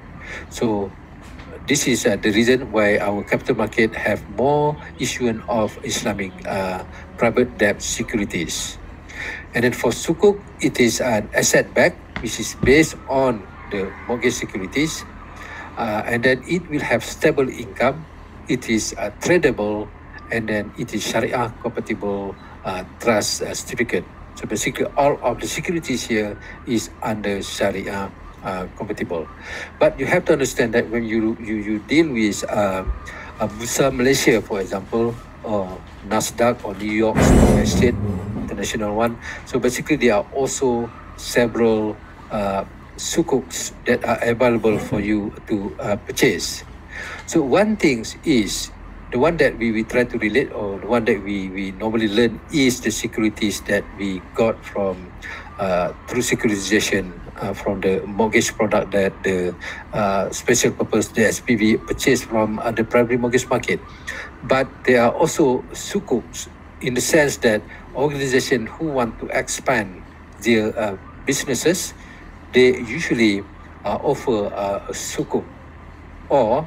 So this is uh, the reason why our capital market have more issuance of Islamic uh, private debt securities. And then for sukuk, it is an asset-backed, which is based on the mortgage securities, uh, and then it will have stable income. It is uh, tradable, and then it is Sharia compatible uh, trust uh, certificate. So basically all of the securities here is under Sharia uh, compatible. But you have to understand that when you you, you deal with uh, uh, Bursa Malaysia, for example, or Nasdaq or New York Stock Exchange, international one, so basically there are also several uh, sukuks that are available for you to uh, purchase. So one thing is, the one that we, we try to relate, or the one that we, we normally learn, is the securities that we got from uh, through securitization uh, from the mortgage product that the uh, special purpose, the S P V, purchased from uh, the primary mortgage market. But there are also sukuks in the sense that organizations who want to expand their uh, businesses, they usually uh, offer uh, a sukuk, or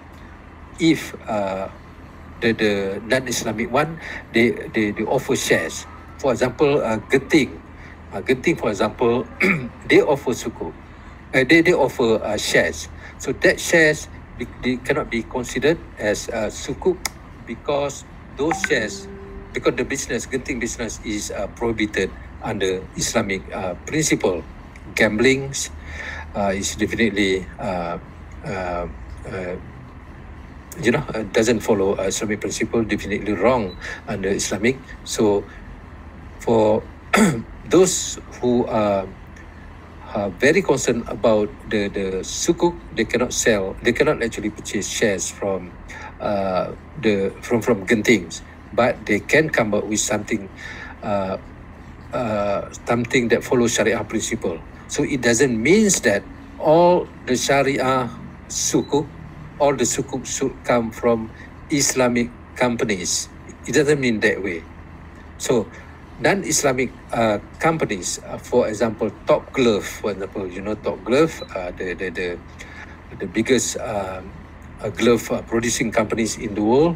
if uh, the, the non-Islamic one, they, they, they offer shares. For example, uh, Genting, uh, Genting, for example, they offer sukuk, uh, they, they offer uh, shares. So that shares, be, they cannot be considered as uh, sukuk, because those shares, because the business, Genting business is uh, prohibited under Islamic uh, principle. Gambling uh, is definitely uh, uh, uh, you know, uh, doesn't follow uh, Islamic principle, definitely wrong under Islamic. So for those who are, are very concerned about the, the sukuk, they cannot sell, they cannot actually purchase shares from uh, the from, from Genting, but they can come up with something uh, uh, something that follows Sharia principle. So it doesn't mean that all the Sharia sukuk, all the sukuk should come from Islamic companies. It doesn't mean that way. So non-Islamic uh, companies, uh, for example, Top Glove, for example, you know Top Glove, uh, the, the, the, the biggest uh, uh, glove uh, producing companies in the world,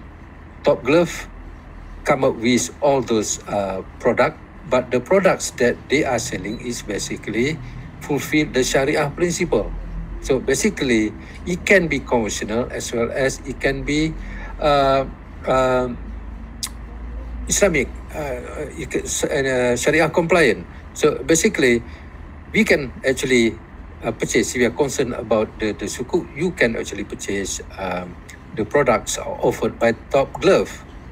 Top Glove come up with all those uh, products, but the products that they are selling is basically fulfill the Sharia principle. So basically, it can be conventional as well as it can be uh, uh, Islamic, uh, uh, Sharia compliant. So basically, we can actually uh, purchase, if we are concerned about the, the sukuk, you can actually purchase um, the products are offered by Top Glove,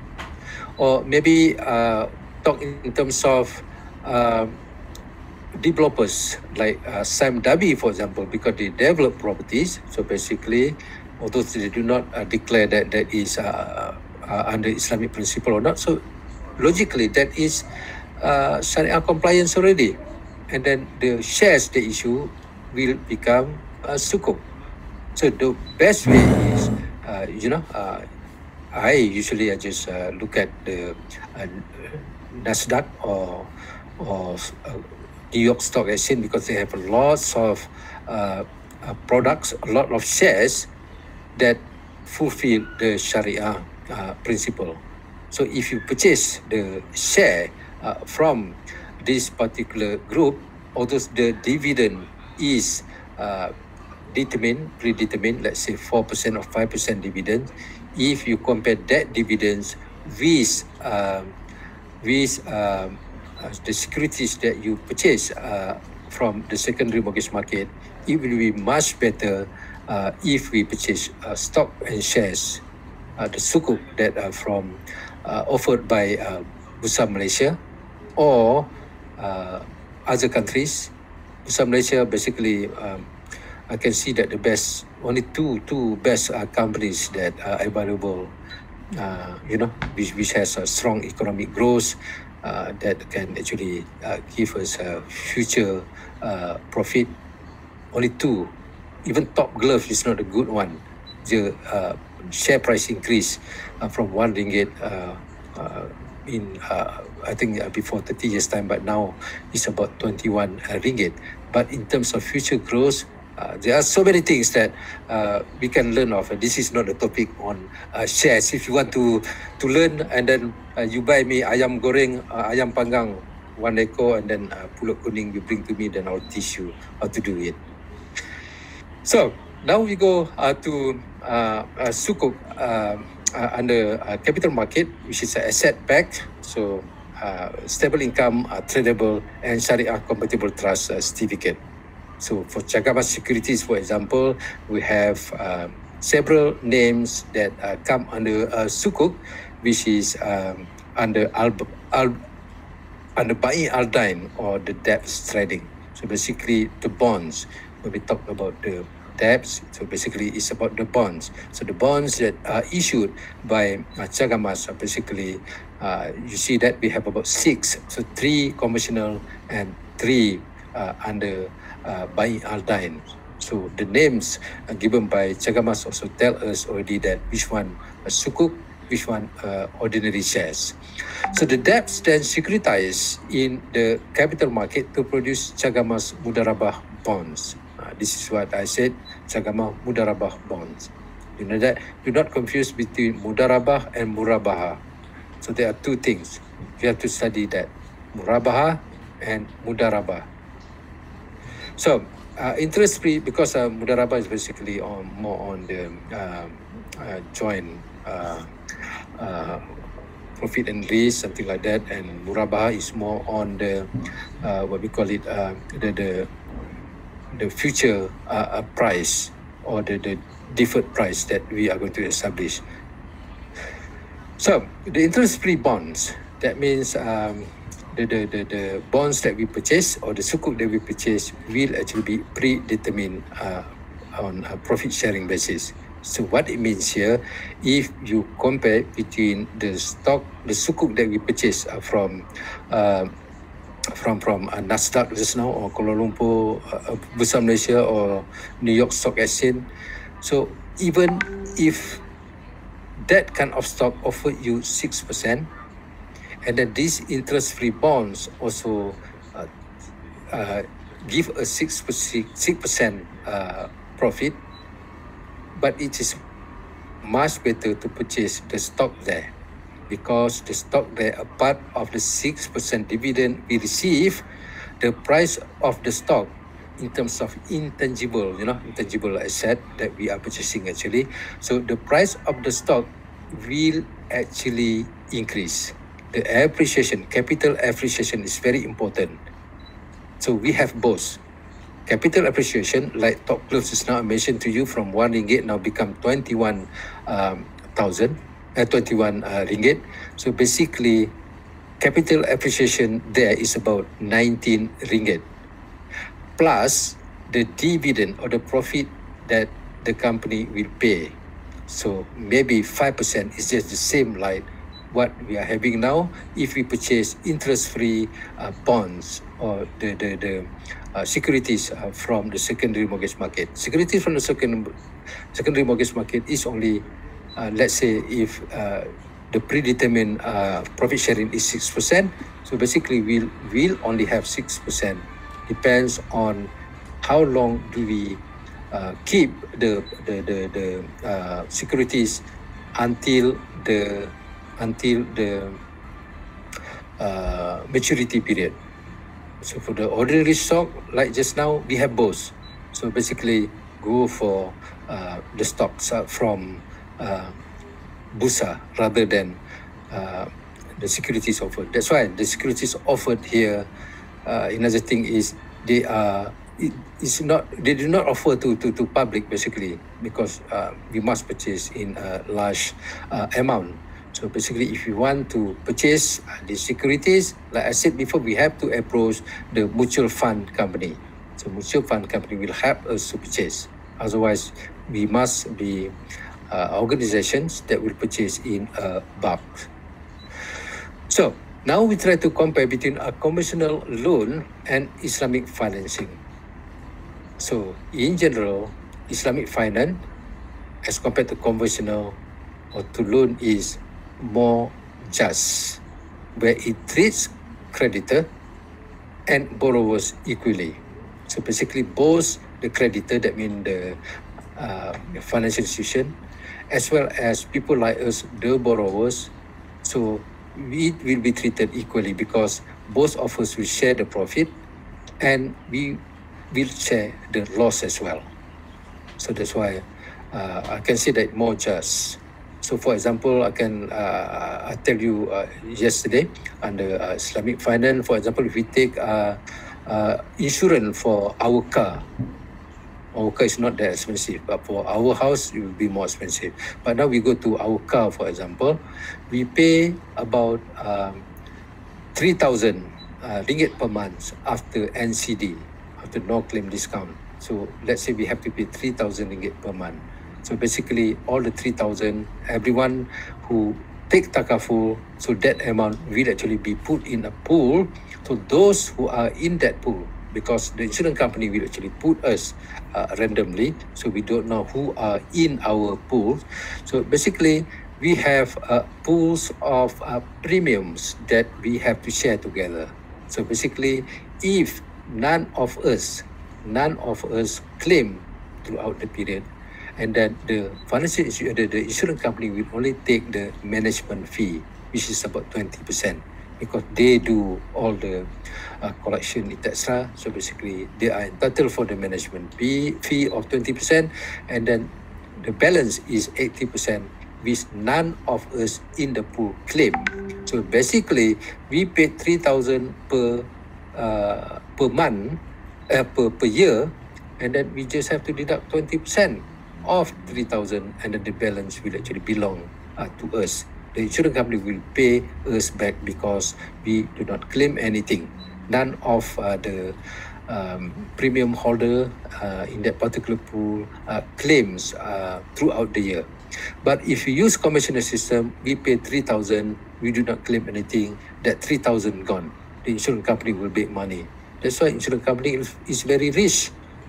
or maybe uh, talk in terms of uh, developers like uh, Sam Dabi, for example, because they develop properties. So basically, although they do not uh, declare that that is uh, uh, under Islamic principle or not, so logically that is uh, Sharia compliance already, and then the shares they issue will become uh, sukuk. So the best way is, uh, you know, uh, I usually I just uh, look at the uh, Nasdaq or or uh, New York Stock Exchange, because they have lots of uh, uh, products, a lot of shares that fulfill the Sharia uh, principle. So if you purchase the share uh, from this particular group, although the dividend is uh, determined, predetermined, let's say four percent or five percent dividend, if you compare that dividends with, uh, with um, uh, the securities that you purchase uh, from the secondary mortgage market, it will be much better uh, if we purchase uh, stock and shares, uh, the sukuk that are from uh, offered by uh, Bursa Malaysia or uh, other countries. Bursa Malaysia, basically, um, I can see that the best, only two two best uh, companies that are available, uh, you know, which, which has a strong economic growth, uh, that can actually uh, give us a future uh, profit. Only two. Even Top Glove is not a good one. The uh, share price increase uh, from one ringgit uh, uh, in uh, I think uh, before thirty years time, but now it's about twenty-one uh, ringgit. But in terms of future growth, Uh, there are so many things that uh, we can learn of. And this is not a topic on uh, shares. If you want to to learn, and then uh, you buy me ayam goreng, uh, ayam panggang, one ekor, and then uh, pulut kuning you bring to me, then I'll teach you how to do it. So now we go uh, to uh, uh, sukuk uh, uh, under uh, capital market, which is an asset backed. So uh, stable income, uh, tradable, and Sharia compatible trust uh, certificate. So for Cagamas Securities, for example, we have uh, several names that uh, come under uh, sukuk, which is um, under al, al under Ba'i Al-Dain, or the debts trading. So basically the bonds, when we talk about the debts, so basically it's about the bonds. So the bonds that are issued by uh, Cagamas are basically, uh, you see that we have about six, so three conventional and three uh, under Uh, Ba'i Al-Dain. So the names uh, given by Cagamas also tell us already that which one uh, sukuk, which one uh, ordinary shares. So the debts then securitize in the capital market to produce Cagamas Mudarabah bonds. Uh, this is what I said, Cagamas Mudarabah bonds. You know that? Do not confuse between Mudarabah and Murabaha. So there are two things. You have to study that. Murabaha and Mudarabah. So uh, interest free, because uh, Mudarabah is basically on more on the uh, uh, joint uh, uh, profit and risk, something like that, and Murabaha is more on the uh, what we call it uh, the the the future uh, uh, price, or the, the deferred price that we are going to establish. So the interest free bonds, that means um, The, the, the, the bonds that we purchase, or the sukuk that we purchase, will actually be predetermined uh, on a profit sharing basis. So what it means here, if you compare between the stock, the sukuk that we purchase uh, from uh, from from uh, Nasdaq just now, or Kuala Lumpur, uh, Bursa Malaysia, or New York Stock Exchange, so even if that kind of stock offer you six percent, and then these interest-free bonds also uh, uh, give a six percent uh, profit, but it is much better to purchase the stock there, because the stock there, a part of the six percent dividend we receive, the price of the stock in terms of intangible, you know, intangible asset that we are purchasing actually. So the price of the stock will actually increase. The appreciation, capital appreciation is very important. So we have both. capital appreciation, like top close just now I mentioned to you, from one ringgit now become twenty-one um, thousand, uh, twenty-one uh, ringgit. So basically, capital appreciation there is about nineteen ringgit, plus the dividend or the profit that the company will pay. So maybe five percent is just the same like what we are having now if we purchase interest-free uh, bonds or the, the, the uh, securities uh, from the secondary mortgage market. Securities from the second, secondary mortgage market is only, uh, let's say, if uh, the predetermined uh, profit sharing is six percent, so basically we'll, we'll only have six percent. Depends on how long do we uh, keep the, the, the, the uh, securities until the until the uh, maturity period. So for the ordinary stock, like just now, we have both. So basically, go for uh, the stocks uh, from uh, Bursa rather than uh, the securities offered. That's why the securities offered here, uh, another thing is they are, it, it's not, they do not offer to, to, to public basically, because uh, we must purchase in a large uh, amount. So basically, if you want to purchase the securities, like I said before, we have to approach the mutual fund company. So mutual fund company will help us to purchase. Otherwise, we must be uh, organizations that will purchase in a bulk. So now we try to compare between a conventional loan and Islamic financing. So in general, Islamic finance, as compared to conventional or to loan, is more just, where it treats creditor and borrowers equally. So basically, both the creditor, that means the uh, financial institution, as well as people like us, the borrowers, so we will be treated equally, because both of us will share the profit and we will share the loss as well. So that's why uh, I can say that more just. So for example, I can uh, I tell you uh, yesterday under uh, Islamic finance, for example, if we take uh, uh, insurance for our car, our car is not that expensive, but for our house, it will be more expensive. But now we go to our car, for example, we pay about um, three thousand uh, ringgit per month after N C D, after no claim discount. So let's say we have to pay three thousand ringgit per month. So basically, all the three thousand, everyone who take takaful, so that amount will actually be put in a pool. So those who are in that pool, because the insurance company will actually put us uh, randomly, so we don't know who are in our pool. So basically, we have uh, pools of uh, premiums that we have to share together. So basically, if none of us, none of us claim throughout the period, and then the financial the, the insurance company will only take the management fee, which is about twenty percent, because they do all the uh, collection, et cetera. So basically, they are entitled for the management fee, fee of twenty percent, and then the balance is eighty percent, which none of us in the pool claim. So basically, we pay three thousand per uh, per month, uh, per, per year, and then we just have to deduct twenty percent of three thousand, and then the balance will actually belong uh, to us. The insurance company will pay us back because we do not claim anything. None of uh, the um, premium holder uh, in that particular pool uh, claims uh, throughout the year. But if you use conventional system, we pay three thousand, we do not claim anything, that three thousand gone. The insurance company will make money. That's why insurance company is, is very rich.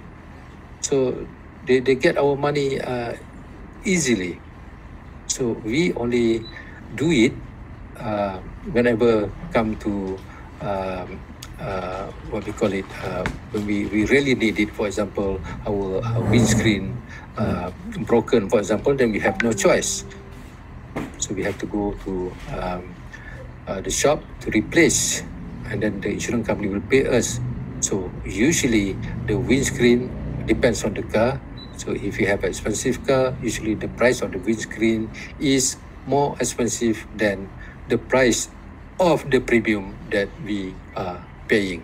So They, they get our money uh, easily. So we only do it uh, whenever come to um, uh, what we call it, uh, when we, we really need it. For example, our, our windscreen uh, broken, for example, then we have no choice. So we have to go to um, uh, the shop to replace, and then the insurance company will pay us. So usually the windscreen depends on the car. So if you have an expensive car, usually the price of the windscreen is more expensive than the price of the premium that we are paying.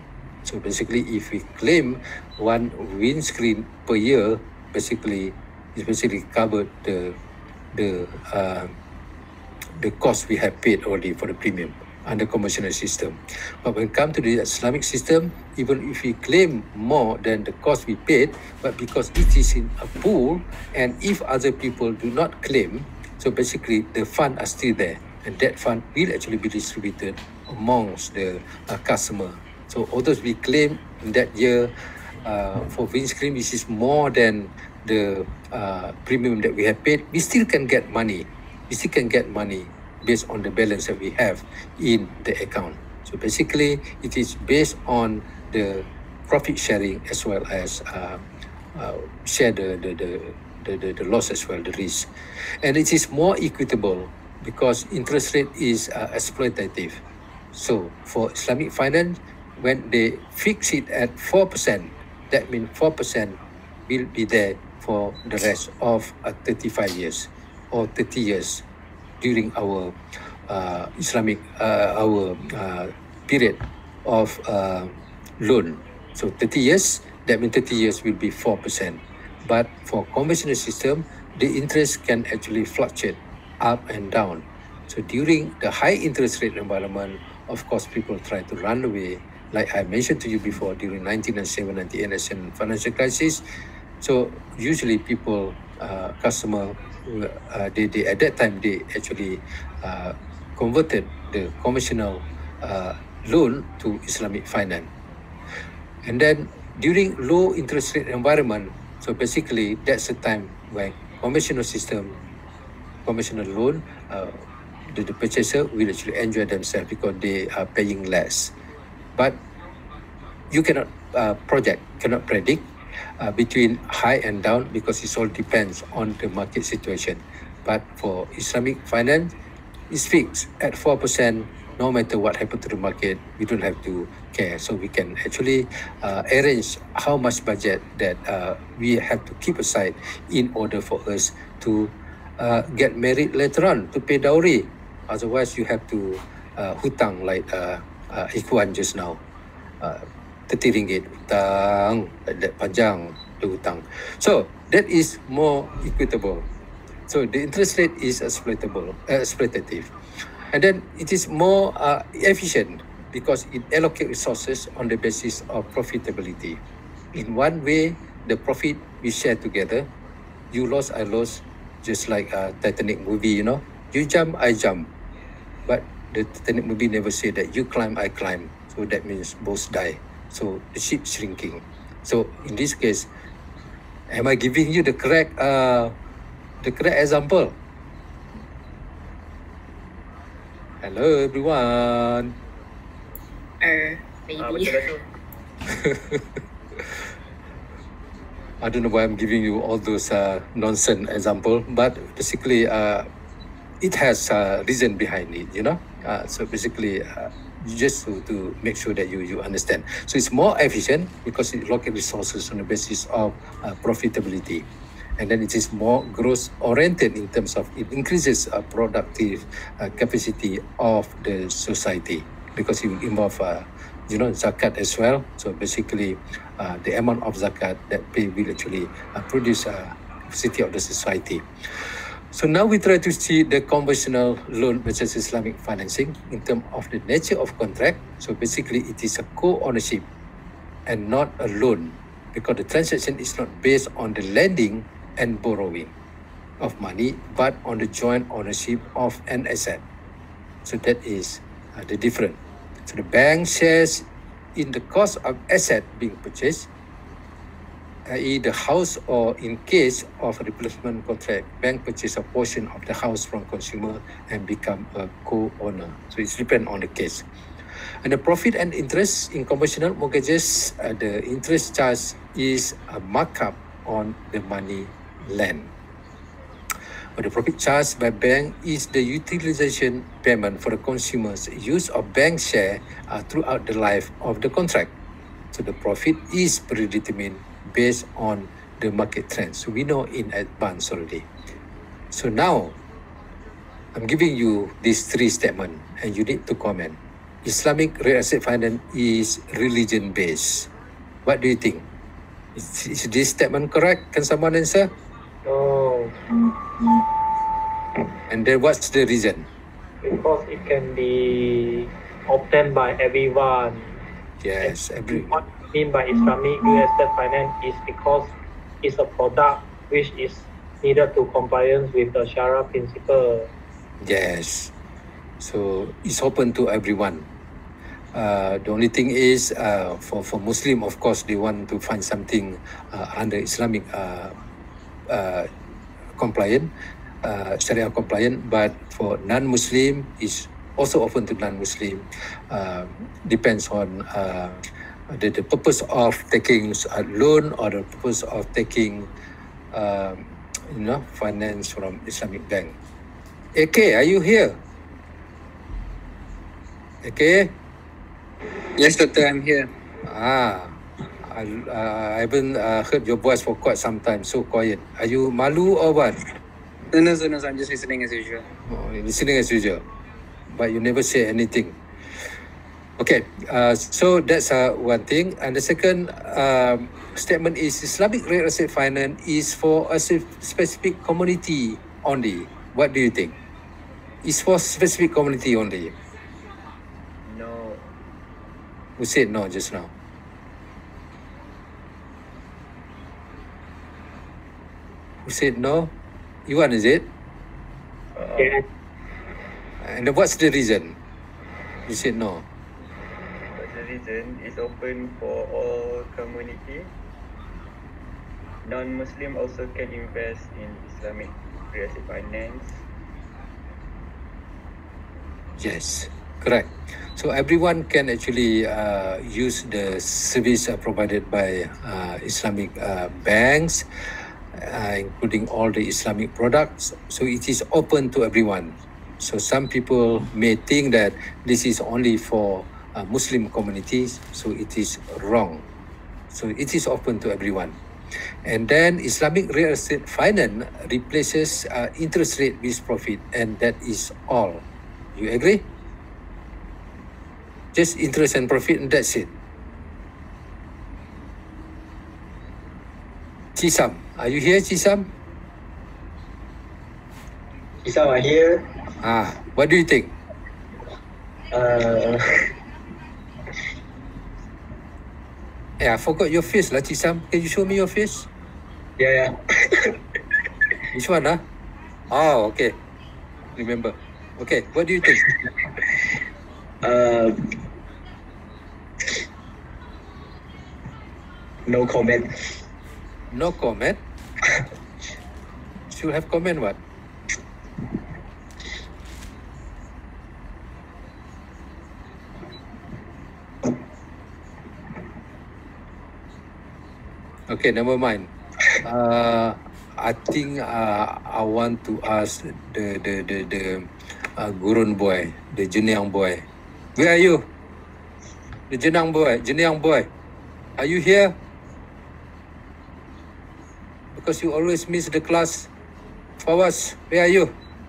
So basically, if we claim one windscreen per year, basically, it's basically covered the the uh, the cost we have paid already for the premium under conventional system. But when it comes to the Islamic system, even if we claim more than the cost we paid, but because it is in a pool, and if other people do not claim, so basically the fund are still there, and that fund will actually be distributed amongst the uh, customer. So although we claim in that year uh, for windscreen, which is more than the uh, premium that we have paid, we still can get money. We still can get money based on the balance that we have in the account. So basically, it is based on the profit sharing as well as uh, uh, share the the, the the the the loss as well, the risk. And it is more equitable because interest rate is uh, exploitative. So for Islamic finance, when they fix it at four percent, that means four percent will be there for the rest of uh, thirty-five years or thirty years during our uh, Islamic, uh, our uh, period of uh, loan. So thirty years, that means thirty years will be four percent. But for conventional system, the interest can actually fluctuate up and down. So during the high interest rate environment, of course, people try to run away. Like I mentioned to you before, during nineteen ninety-seven ninety-eight Asian financial crisis. So usually people, uh, customer, uh, they, they at that time they actually uh, converted the conventional uh, loan to Islamic finance. And then during low interest rate environment, so basically that's the time when conventional system, conventional loan, uh, the, the purchaser will actually enjoy themselves because they are paying less. But you cannot uh, project, cannot predict uh, between high and down because it all depends on the market situation. But for Islamic finance, it's fixed at four percent. No matter what happens to the market, we don't have to care. So we can actually uh, arrange how much budget that uh, we have to keep aside in order for us to uh, get married later on, to pay dowry. Otherwise, you have to uh, hutang like uh, uh, Ikhwan just now. Uh, thirty ringgit hutang, like that panjang the hutang. So that is more equitable. So the interest rate is exploitable, uh, exploitative. And then it is more uh, efficient because it allocates resources on the basis of profitability. In one way, the profit we share together. You lost, I lost, just like a Titanic movie, you know. You jump, I jump. But the Titanic movie never said that you climb, I climb. So that means both die. So the ship shrinking. So in this case, am I giving you the correct, uh, the correct example? Hello everyone. Uh, Ah, maybe. betul lah tu. I don't know why I'm giving you all those uh, nonsense example, but basically uh, it has a reason behind it, you know. Uh, so basically, uh, just to, to make sure that you, you understand. So it's more efficient because it allocates resources on the basis of uh, profitability. And then it is more growth oriented in terms of it increases uh, productive uh, capacity of the society because it will involve uh, you know zakat as well. So basically uh, the amount of zakat that pay will actually uh, produce a uh, capacity of the society. So now we try to see the conventional loan versus Islamic financing in terms of the nature of contract. So basically it is a co-ownership and not a loan because the transaction is not based on the lending and borrowing of money, but on the joint ownership of an asset. So that is uh, the difference. So the bank shares in the cost of asset being purchased, that is the house, or in case of a replacement contract, bank purchase a portion of the house from consumer and become a co-owner. So it's depend on the case. And the profit and interest in conventional mortgages, uh, the interest charge is a markup on the money lent. But the profit charged by bank is the utilization payment for the consumer's use of bank share uh, throughout the life of the contract. So the profit is predetermined based on the market trends. So we know in advance already. So now I'm giving you these three statements and you need to comment. Islamic real estate finance is religion based. What do you think? Is, is this statement correct? Can someone answer? No, And then what's the reason? because it can be obtained by everyone. Yes, every What I mean by Islamic real estate finance is because it's a product which is needed to compliance with the Sharia principle. yes. So it's open to everyone. Uh, the only thing is, uh, for for Muslim, of course, they want to find something uh, under Islamic uh, uh, compliant, uh, Sharia compliant. But for non-Muslim, is also open to non-Muslim. Uh, depends on uh, the, the purpose of taking a loan or the purpose of taking, um, you know, finance from Islamic bank. A K, are you here? A K? Yes, doctor, I'm here. Ah, I, uh, I haven't uh, heard your voice for quite some time. So quiet. Are you malu or what? No, no, no, no, I'm just listening as usual. Oh, you're listening as usual, but you never say anything. Okay, uh, so that's uh, one thing. And the second um, statement is Islamic real estate finance is for a s- specific community only. What do you think? It's for specific community only. No. Who said no just now? Who said no? Iwan, is it? Uh, Yes. And then what's the reason? You said no. but the reason is open for all community. Non-Muslim also can invest in Islamic real estate finance. Yes, correct. So everyone can actually uh, use the service uh, provided by uh, Islamic uh, banks, uh, including all the Islamic products. So it is open to everyone. So some people may think that this is only for uh, Muslim communities. So it is wrong. So it is open to everyone. And then Islamic real estate finance replaces uh, interest rate with profit, and that is all. You agree? Just interest and profit, and that's it. Chisam, are you here, Chisam? Isam are here. Ah, what do you think? Uh, Yeah, I forgot your face lah, Chisam. Can you show me your face? yeah, yeah. Which one, ah? Oh, okay. Remember. Okay, what do you think? Uh, no comment. No comment. Should have comment what? Okay, never mind. Uh, I think uh, I want to ask the the the the uh, Gurun boy, the Jenang boy. Where are you? The Jenang boy, Jenang boy. Are you here? Because you always miss the class. Fawaz, where are you?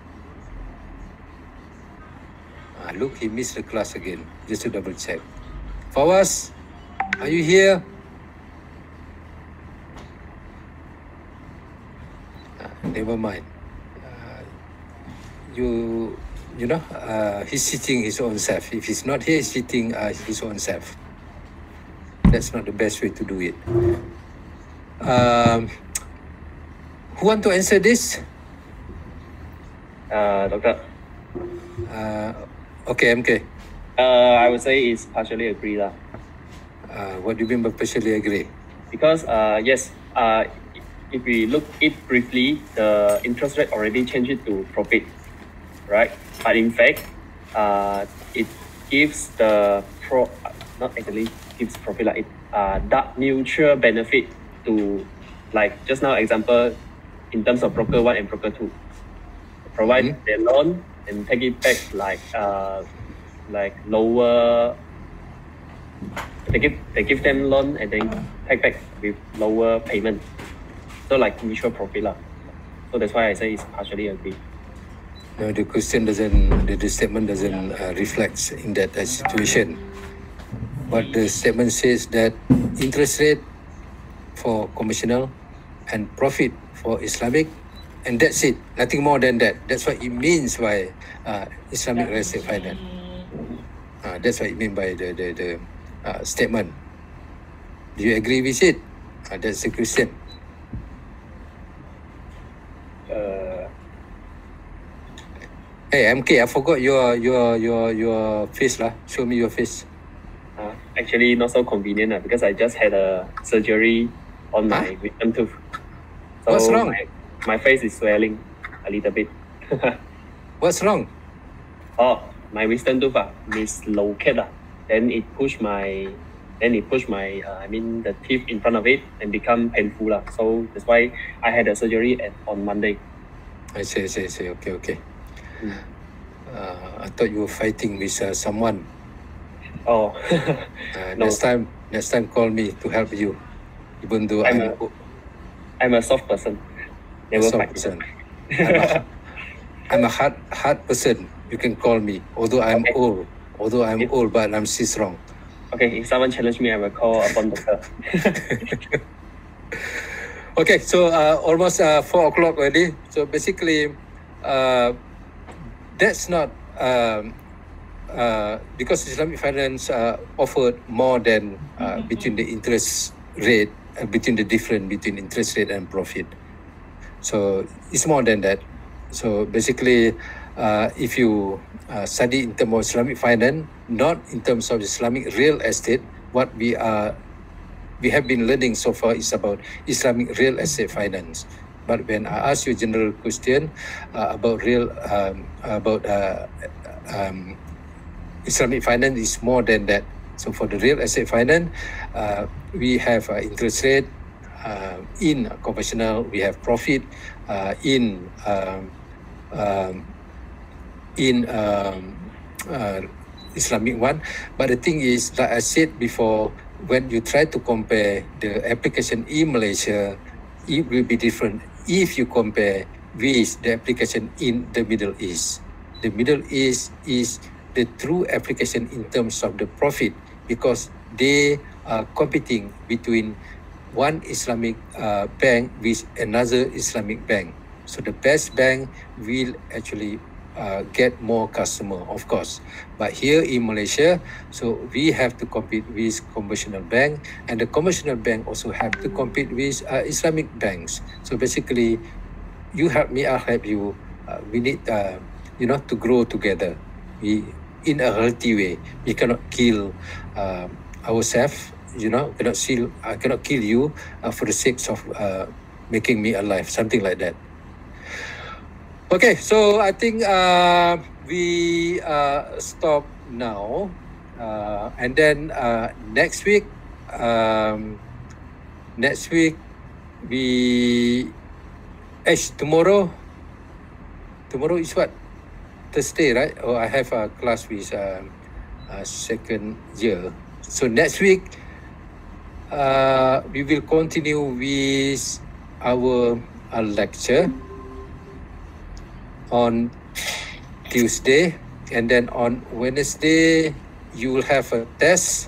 Ah, look, he missed the class again. Just to double check. Fawaz, are you here? Ah, never mind. Uh, you, you know, uh, he's sitting his own self. If he's not here, he's sitting uh, his own self. That's not the best way to do it. Um, who want to answer this? Uh, doctor, Uh, okay, M K. uh, I would say it's partially agree lah. Uh, what do you mean by partially agree? Because uh, yes, uh, if we look it briefly, the interest rate already changed it to profit, right? But in fact, uh, it gives the pro not actually gives profit like it uh that mutual benefit to, like just now example, in terms of broker one and broker two, provide Mhm. their loan and take it back like uh like lower. They give they give them loan and then take back with lower payment. So like mutual profit lah. So that's why I say it's partially agree. No, the question doesn't, the, the statement doesn't uh, reflect in that uh, situation. But the statement says that interest rate for conventional and profit for Islamic, and that's it. Nothing more than that. That's what it means by uh, Islamic real estate finance. Uh, that's what it means by the the, the uh, statement. Do you agree with it? Uh, that's the question. Uh, Hey, M K, I forgot your your your your face lah. Show me your face. uh, actually, not so convenient uh, because I just had a surgery on my Huh? wisdom tooth. So What's wrong? My, my face is swelling a little bit. What's wrong? Oh, my wisdom tooth uh, mislocate uh. Then it pushed my, then it pushed my, uh, I mean the teeth in front of it and become painful uh. So that's why I had a surgery at, on Monday. I see, I see, I see. Okay, okay. Mm. Uh, I thought you were fighting with uh, someone. Oh, Uh, no, Next time, next time, call me to help you. Even though I'm I'm a, a, I'm a soft person. a Never soft fight. person. I'm a, I'm a hard, hard person. You can call me. Although I'm Okay. old, although I'm If, old, but I'm still strong. okay, if someone challenge me, I will call upon doctor. Okay, so uh, almost uh, four o'clock already. So basically, uh, that's not um, uh, because Islamic finance uh, offered more than uh, between the interest rate uh, between the difference between interest rate and profit. So it's more than that. So basically, uh, if you uh, study in terms of Islamic finance, not in terms of Islamic real estate, what we are we have been learning so far is about Islamic real estate finance. But when I ask you a general question uh, about real um, about uh, um, Islamic finance is more than that. So for the real estate finance, uh, we have uh, interest rate uh, in conventional, we have profit uh, in um, um, in um, uh, Islamic one. But the thing is, like I said before, when you try to compare the application in Malaysia, it will be different if you compare with the application in the Middle East. The Middle East is the true application in terms of the profit because they are competing between one Islamic uh, bank with another Islamic bank. So the best bank will actually uh, get more customer, of course. But here in Malaysia, so we have to compete with conventional bank, and the conventional bank also have to compete with uh, Islamic banks. So basically, you help me, I'll help you. Uh, we need, uh, you know, to grow together. We in a healthy way. We cannot kill uh, ourselves. You know, cannot kill. I cannot kill you uh, for the sake of uh, making me alive. Something like that. Okay, so I think uh, we uh, stop now, uh, and then uh, next week, um, next week we, eh, tomorrow, tomorrow is what? Thursday, right? Oh, I have a class with uh, uh, second year. So next week, uh, we will continue with our uh, lecture on Tuesday, and then on Wednesday you will have a test.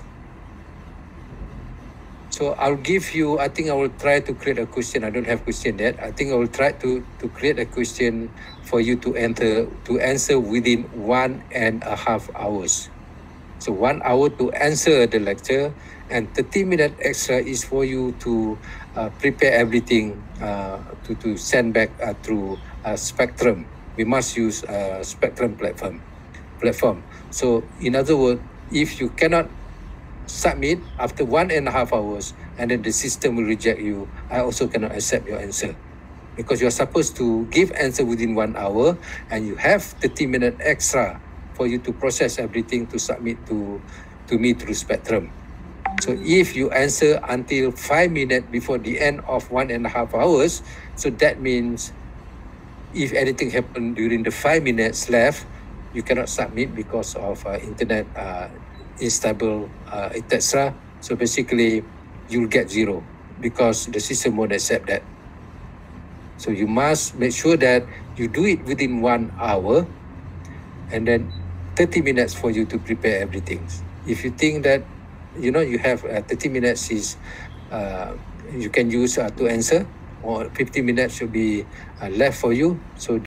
So I'll give you, I think I will try to create a question. I don't have question yet. I think I will try to, to create a question for you to enter to answer within one and a half hours. So one hour to answer the lecture, and thirty minutes extra is for you to uh, prepare everything uh, to, to send back uh, through uh, Spectrum. We must use a Spectrum platform. Platform. So in other words, if you cannot submit after one and a half hours, and then the system will reject you, I also cannot accept your answer, because you are supposed to give answer within one hour, and you have thirty minutes extra for you to process everything to submit to to me through Spectrum. So if you answer until five minutes before the end of one and a half hours, so that means if anything happened during the five minutes left, you cannot submit because of uh, internet uh, unstable, uh, et cetera. So basically, you'll get zero because the system won't accept that. So you must make sure that you do it within one hour, and then thirty minutes for you to prepare everything. If you think that, you know, you have uh, thirty minutes is uh, you can use uh, to answer, or fifty minutes should be uh, left for you. So